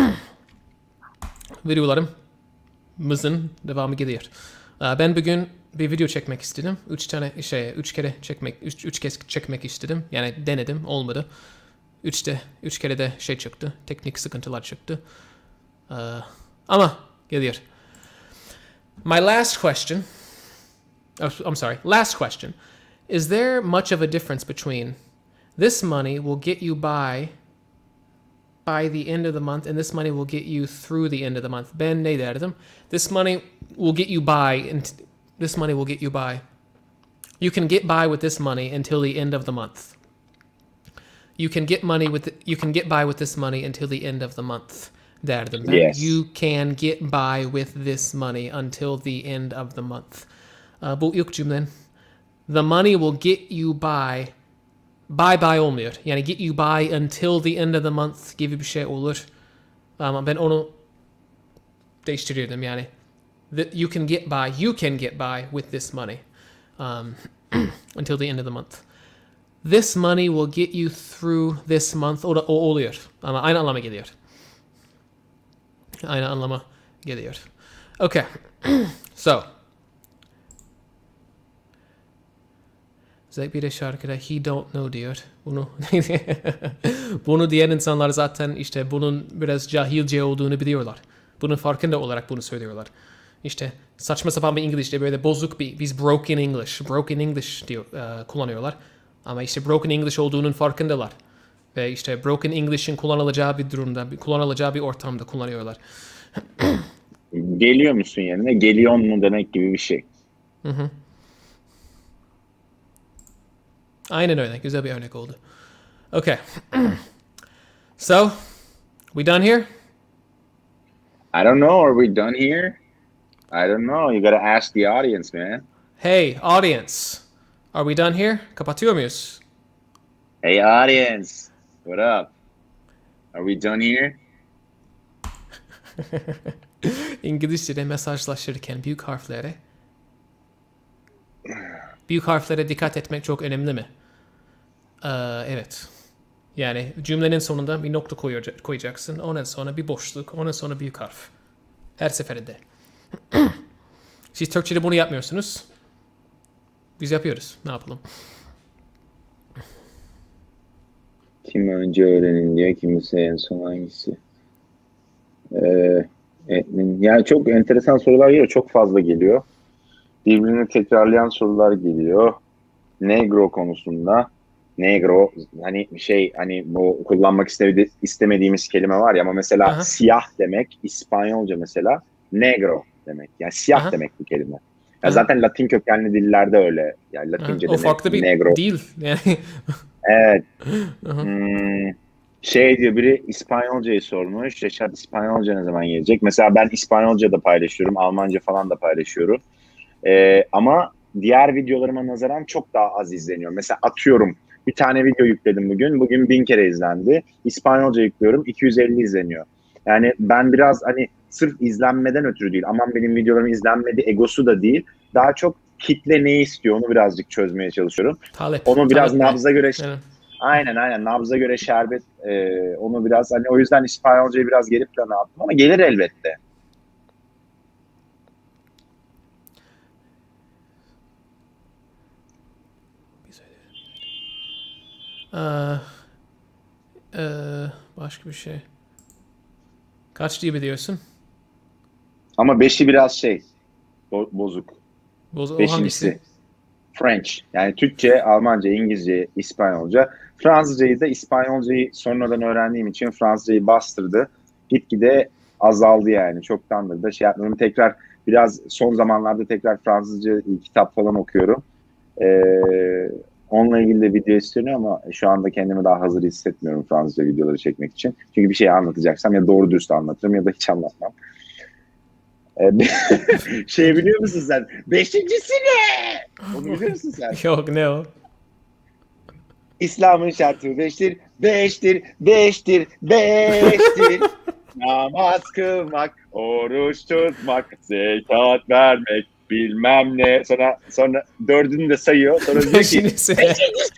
Videolarımızın devamı geliyor. Ben bugün bir video çekmek istedim. Üç kez çekmek istedim. Yani denedim, olmadı. Üç kere de şey çıktı. Teknik sıkıntılar çıktı. Ama geliyor. My last question. I'm sorry. Last question. Is there much of a difference between this money will get you by the end of the month and this money will get you through the end of the month? Ben ne derdim? This money will get you by and this money will get you by. You can get by with this money until the end of the month. You can get by with this money until the end of the month. Derdim ben. Yes. You can get by with this money until the end of the month. Bu ilk cümlen. The money will get you by. By olmuyor. Yani get you by until the end of the month gibi bir şey olur. Ama ben onu değiştirirdim yani. You can get by with this money until the end of the month. This money will get you through this month. O oluyor. Ama aynı anlama geliyor. Okay. So. Bir de şarkıda he don't know diyor. Bunu diyen insanlar zaten işte bunun biraz cahilce olduğunu biliyorlar. Bunun farkında olarak bunu söylüyorlar. İşte saçma sapan bir İngilizce böyle bozuk biz broken English diyor, kullanıyorlar. Ama işte broken English olduğunun farkındalar. Ve işte broken English'in kullanılacağı bir durumda, kullanılacağı bir ortamda kullanıyorlar. Geliyor musun yerine? Geliyor mu demek gibi bir şey. Hı. Aynen öyle. Güzel bir örnek oldu. Okay. So, we done here? I don't know. Are we done here? I don't know. You gotta ask the audience, man. Hey, audience. Are we done here? Kapatıyor muyuz? Hey, audience. What up? Are we done here? İngilizce'de mesajlaşırken büyük harflere dikkat etmek çok önemli mi? Evet. Yani cümlenin sonunda bir nokta koyacaksın. Ondan sonra bir boşluk. Ondan sonra büyük harf. Her seferinde. Siz Türkçe'de bunu yapmıyorsunuz. Biz yapıyoruz. Ne yapalım? Kim önce öğrenin diyor. Kimisi en son hangisi? Yani çok enteresan sorular geliyor. Çok fazla geliyor. Birbirini tekrarlayan sorular geliyor. Negro konusunda. Negro hani bu kullanmak istemediğimiz kelime var ya ama mesela Aha. siyah demek İspanyolca mesela negro demek. Yani siyah Aha. demek bu kelime. Ya zaten Latin kökenli dillerde öyle. Yani Latince O farklı bir negro. dil. Yani. Evet. Diyor biri İspanyolcayı sormuş. Reşat İspanyolca ne zaman gelecek? Mesela ben İspanyolca da paylaşıyorum. Almanca falan da paylaşıyorum. Ama diğer videolarıma nazaran çok daha az izleniyor. Mesela atıyorum bir tane video yükledim bugün. Bugün 1000 kere izlendi. İspanyolca yüklüyorum. 250 izleniyor. Yani ben biraz hani sırf izlenmeden ötürü değil. Aman benim videolarım izlenmedi egosu da değil. Daha çok kitle ne istiyor onu birazcık çözmeye çalışıyorum. Onu biraz nabza göre... Evet. Aynen nabza göre şerbet onu biraz hani o yüzden İspanyolcayı biraz geri plana attım ama gelir elbette. Başka bir şey. Kaç diye biliyorsun? Ama 5'i biraz bozuk. Hangisi? French. Yani Türkçe, Almanca, İngilizce, İspanyolca. Fransızcayı da İspanyolcayı sonradan öğrendiğim için Fransızcayı bastırdı. Gitgide azaldı yani. Çoktandır da yapmıyorum. Tekrar biraz son zamanlarda tekrar Fransızca kitap falan okuyorum. Onunla ilgili de video istiyorum ama şu anda kendimi daha hazır hissetmiyorum Fransızca videoları çekmek için. Çünkü bir şey anlatacaksam ya doğru dürüst anlatırım ya da hiç anlatmam. Biliyor musun sen? 5.'si ne? Onu biliyor musun sen? Yok ne o? İslam'ın şartı 5'tir. 5'tir. Namaz kılmak, oruç tutmak, zekat vermek, bilmem ne. Sonra 4'ünü de sayıyor. Sonra diyor ki 5.'si ne?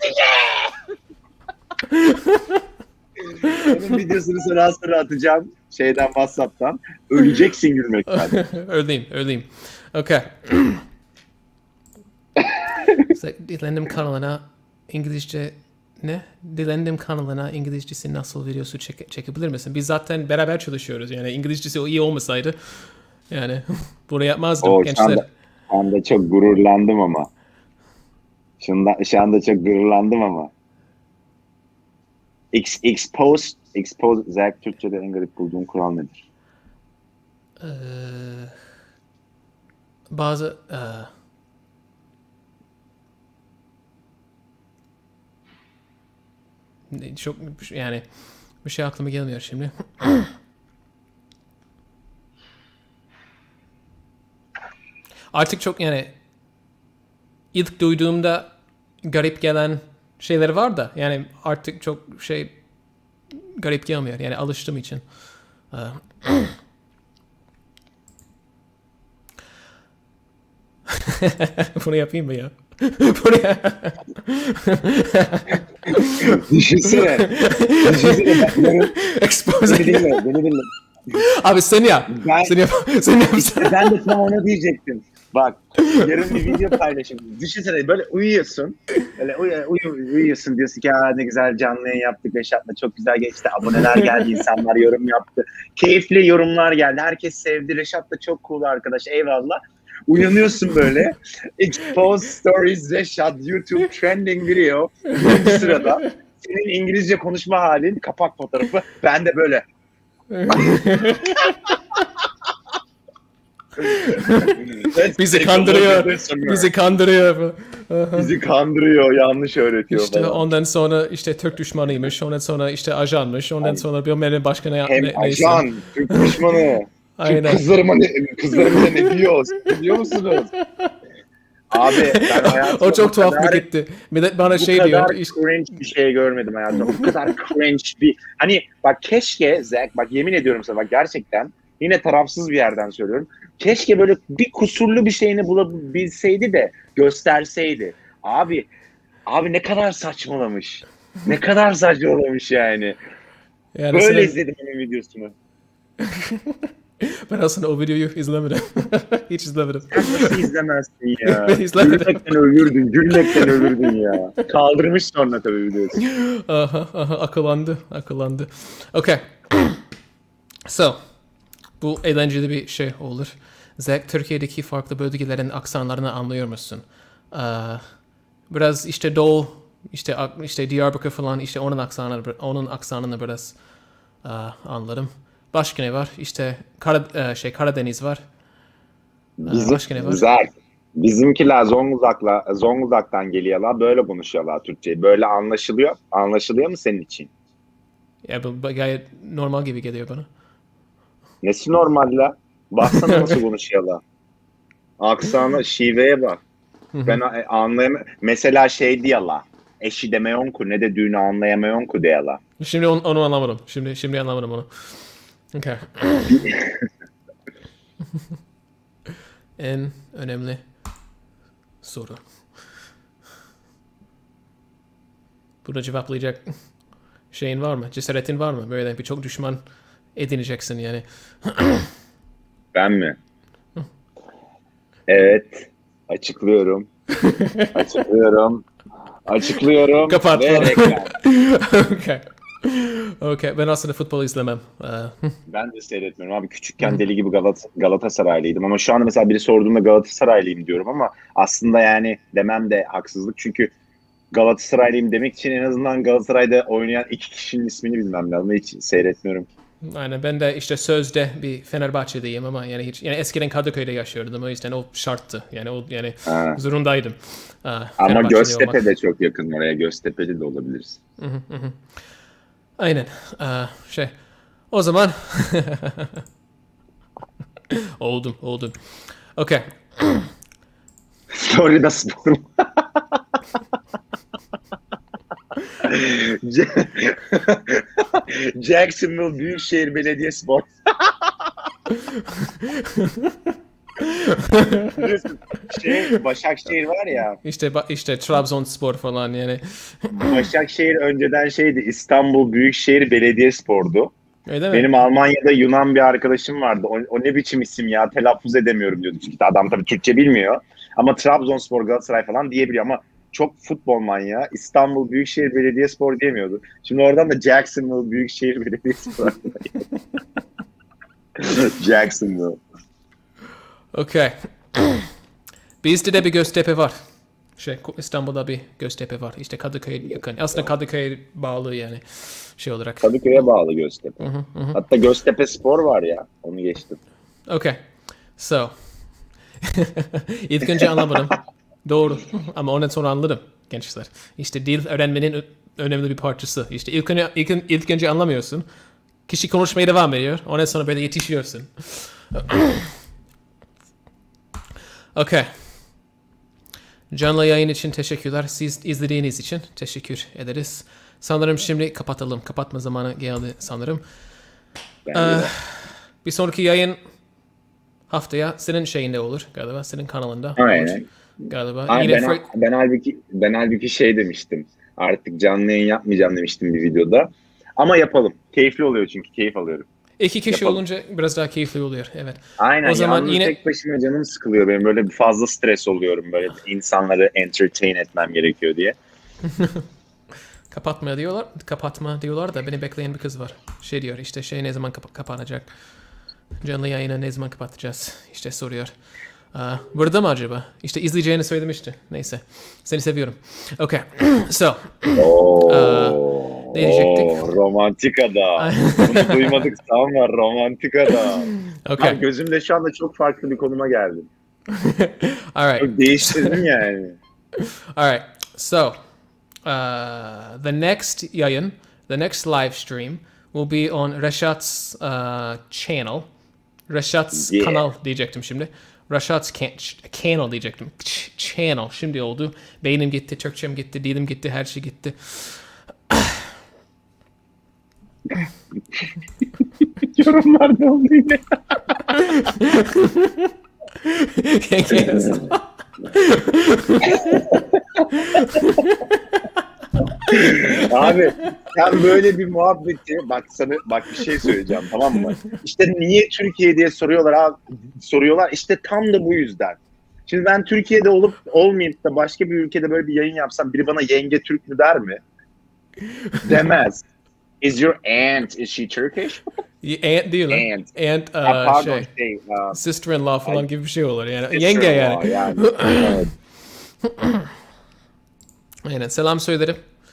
Onun videosunu sonra atacağım. WhatsApp'tan. Öleceksin gülmekten. Öleyim. Okay. Dilendim kanalına İngilizce Dilendim kanalına İngilizcesi nasıl videosu çekebilir misin? Biz zaten beraber çalışıyoruz. Yani İngilizcesi o iyi olmasaydı yani bunu yapmazdım gençler. Şu anda çok gururlandım ama. Şu anda çok gururlandım ama. Expose Zach Türkçe'de en garip bulduğun kural nedir? Bazı çok yani bir şey aklıma gelmiyor şimdi. Artık çok yani ilk duyduğumda garip gelen şeyler var da yani artık çok garip gelmiyor. Yani alıştığım için. Bunu yapayım mı ya? Düşünsene. Expose. Beni dinle. Abi sen yap. Sen yap. İşte ben de sana onu diyecektim. Bak yarın bir video paylaşayım. Düşünsene böyle uyuyorsun. Böyle uyuyorsun diyorsun ki ne güzel canlı yayın yaptık Reşat'la çok güzel geçti. Aboneler geldi, insanlar yorum yaptı. Keyifli yorumlar geldi. Herkes sevdi. Reşat da çok cool arkadaş. Eyvallah. Uyanıyorsun böyle. Post stories Reşat YouTube trending video. Bu sırada senin İngilizce konuşma halin kapak fotoğrafı. Ben de böyle. Bizi kandırıyor. Bizi kandırıyor. Bizi kandırıyor, yanlış öğretiyor İşte falan. ondan sonra işte Türk düşmanıymış, ondan sonra işte ajanmış, ondan sonra bilmem başka ne Hem neyse. ajan, Türk düşmanı. Aynen. Kızlarımıza ne diyor? Biliyor musunuz? Abi ben hayatımda O çok tuhaf bir gitti. Millet bana şey diyor. Bu kadar cringe bir şey görmedim hayatımda. Bu kadar cringe bir... Hani bak keşke Zack, bak yemin ediyorum sana bak gerçekten yine tarafsız bir yerden söylüyorum. Keşke böyle bir kusurlu bir şeyini bulabilseydi de gösterseydi. Abi ne kadar saçmalamış. Ne kadar saçmalamış yani. Yani Böyle izledim onun videosunu. Ben aslında o videoyu izlemedim. Hiç izlemedim. Sen nasıl izlemezsin ya? Ben izlemedim. Gülmekten ölürdün ya. Kaldırmış sonra tabii videosu. Akıllandı. Okay. So, bu eğlenceli bir şey olur. Zack, Türkiye'deki farklı bölgelerin aksanlarını anlıyor musun? Biraz işte Doğu, işte Diyarbakır falan, işte onun aksanını biraz anladım. Başka ne var? İşte Karadeniz var. Başka ne var? Güzel. Bizimkiler Zonguldak'tan geliyorlar. Böyle konuşuyorlar Türkçeyi. Böyle anlaşılıyor. Anlaşılıyor mu senin için? Ya bu gayet normal gibi geliyor bana. Nesi normal la? Baksana nasıl konuşuyorlar. Aksana, şiveye bak. Ben anlayamıyorum. Mesela şey diyorlar. Eşi demeyon ku ne dediğini anlayamayon ku diyorlar. Şimdi onu anlamadım. Şimdi anlamadım onu. Okay. En önemli soru. Bunu cevaplayacak şeyin var mı? Cesaretin var mı? Böyle birçok düşman edineceksin yani. Ben mi? Evet. Açıklıyorum. Kapat. Ve reklam. Okay. Ben aslında futbol izlemem. Ben de seyretmiyorum abi. Küçükken deli gibi Galatasaraylıydım. Ama şu anda mesela biri sorduğunda Galatasaraylıyım diyorum ama aslında yani demem de haksızlık. Çünkü Galatasaraylıyım demek için en azından Galatasaray'da oynayan iki kişinin ismini bilmem lazım. Hiç seyretmiyorum. Aynen ben de işte sözde bir Fenerbahçeliyim ama yani eskiden Kadıköy'de yaşıyordum o yüzden o şarttı. Yani zorundaydım. Ama Göztepe'de çok yakın oraya. Göztepe'de de olabiliriz. Aynen. O zaman oldum. Okay. Florida Spor. Jacksonville Büyükşehir Belediyespor. Başakşehir var ya. İşte Trabzonspor falan yani. Başakşehir önceden İstanbul Büyükşehir Belediyespor'du. Öyle mi? Benim Almanya'da Yunan bir arkadaşım vardı. O ne biçim isim ya, telaffuz edemiyorum diyordu. Çünkü adam tabii Türkçe bilmiyor. Ama Trabzonspor, Galatasaray falan diyebiliyor ama çok futbol manyağı. İstanbul Büyükşehir Belediyespor diyemiyordu. Şimdi oradan da Jacksonville Büyükşehir Belediyespor. Jacksonville. Okay. Bizde de bir Göztepe var. İstanbul'da bir Göztepe var. İşte Kadıköy yakın. Aslında Kadıköy bağlı yani olarak. Kadıköy'e bağlı Göztepe. Hatta Göztepe Spor var ya. Onu geçtim. Okay. So. İlk önce anlamadım. Doğru. Ama ondan sonra anladım gençler. İşte dil öğrenmenin önemli bir parçası. İşte ilk önce anlamıyorsun. Kişi konuşmaya devam ediyor. Ondan sonra böyle yetişiyorsun. Okay. Canlı yayın için teşekkürler. Siz izlediğiniz için teşekkür ederiz. Sanırım şimdi kapatalım. Kapatma zamanı geldi sanırım. Bir sonraki yayın haftaya senin şeyinde olur galiba. Senin kanalında. Aynen. Galiba. Ben halbuki şey demiştim. Artık canlı yayın yapmayacağım demiştim bir videoda. Ama yapalım. Keyifli oluyor çünkü keyif alıyorum. İki kişi Yapalım. olunca biraz daha keyifli oluyor. Evet. Aynen. O zaman yalnız yine tek başıma canım sıkılıyor benim. Böyle bir fazla stres oluyorum. Böyle insanları entertain etmem gerekiyor diye. kapatma diyorlar da beni bekleyen bir kız var. Şey diyor işte şey ne zaman kapanacak? Canlı yayını ne zaman kapatacağız? İşte soruyor. Burada mı acaba? İşte izleyeceğini söylemişti. Neyse. Seni seviyorum. Okay. So. Ne diyecektik? Romantik adam. Bunu duymadık ama romantik adam. Okay. Abi gözümde şu anda çok farklı bir konuma geldim. All right. Çok değiştirdim yani. All right. So, the next yayın, the next live stream will be on Reşat's channel. Reşat's kanal diyecektim şimdi. Reşat's channel diyecektim. Channel. Şimdi oldu. Beynim gitti, Türkçem gitti, dilim gitti, her şey gitti. Yorumlar ne oldu yine? Abi sen böyle bir muhabbeti bak bir şey söyleyeceğim, tamam mı? İşte niye Türkiye diye soruyorlar abi, soruyorlar işte tam da bu yüzden. Şimdi ben Türkiye'de olup olmayıp da başka bir ülkede böyle bir yayın yapsam biri bana yenge Türk mü der mi? Demez. Is your aunt, is she Turkish? Aunt değil lan. Aunt Pardon, sister-in-law falan gibi bir şey olur yani. Yenge yani. Evet. Aynen. Selam söylerim.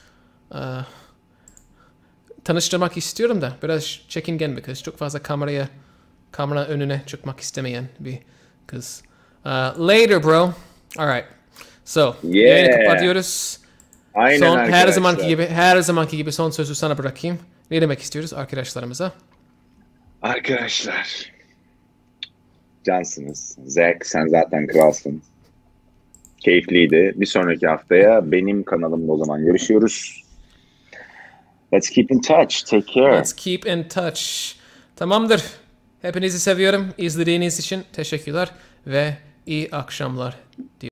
Tanıştırmak istiyorum da biraz çekingen bir kız. Çok fazla kamera önüne çıkmak istemeyen bir kız. Later bro. Alright. So, yayını kapatıyoruz. Aynen Son, arkadaşlar. her zamanki gibi son sözü sana bırakayım. Ne demek istiyoruz arkadaşlarımıza? Arkadaşlar. Cansınız. Zack, sen zaten kralsın. Keyifliydi. Bir sonraki haftaya benim kanalımda o zaman görüşüyoruz. Let's keep in touch. Take care. Let's keep in touch. Tamamdır. Hepinizi seviyorum. İzlediğiniz için teşekkürler ve iyi akşamlar.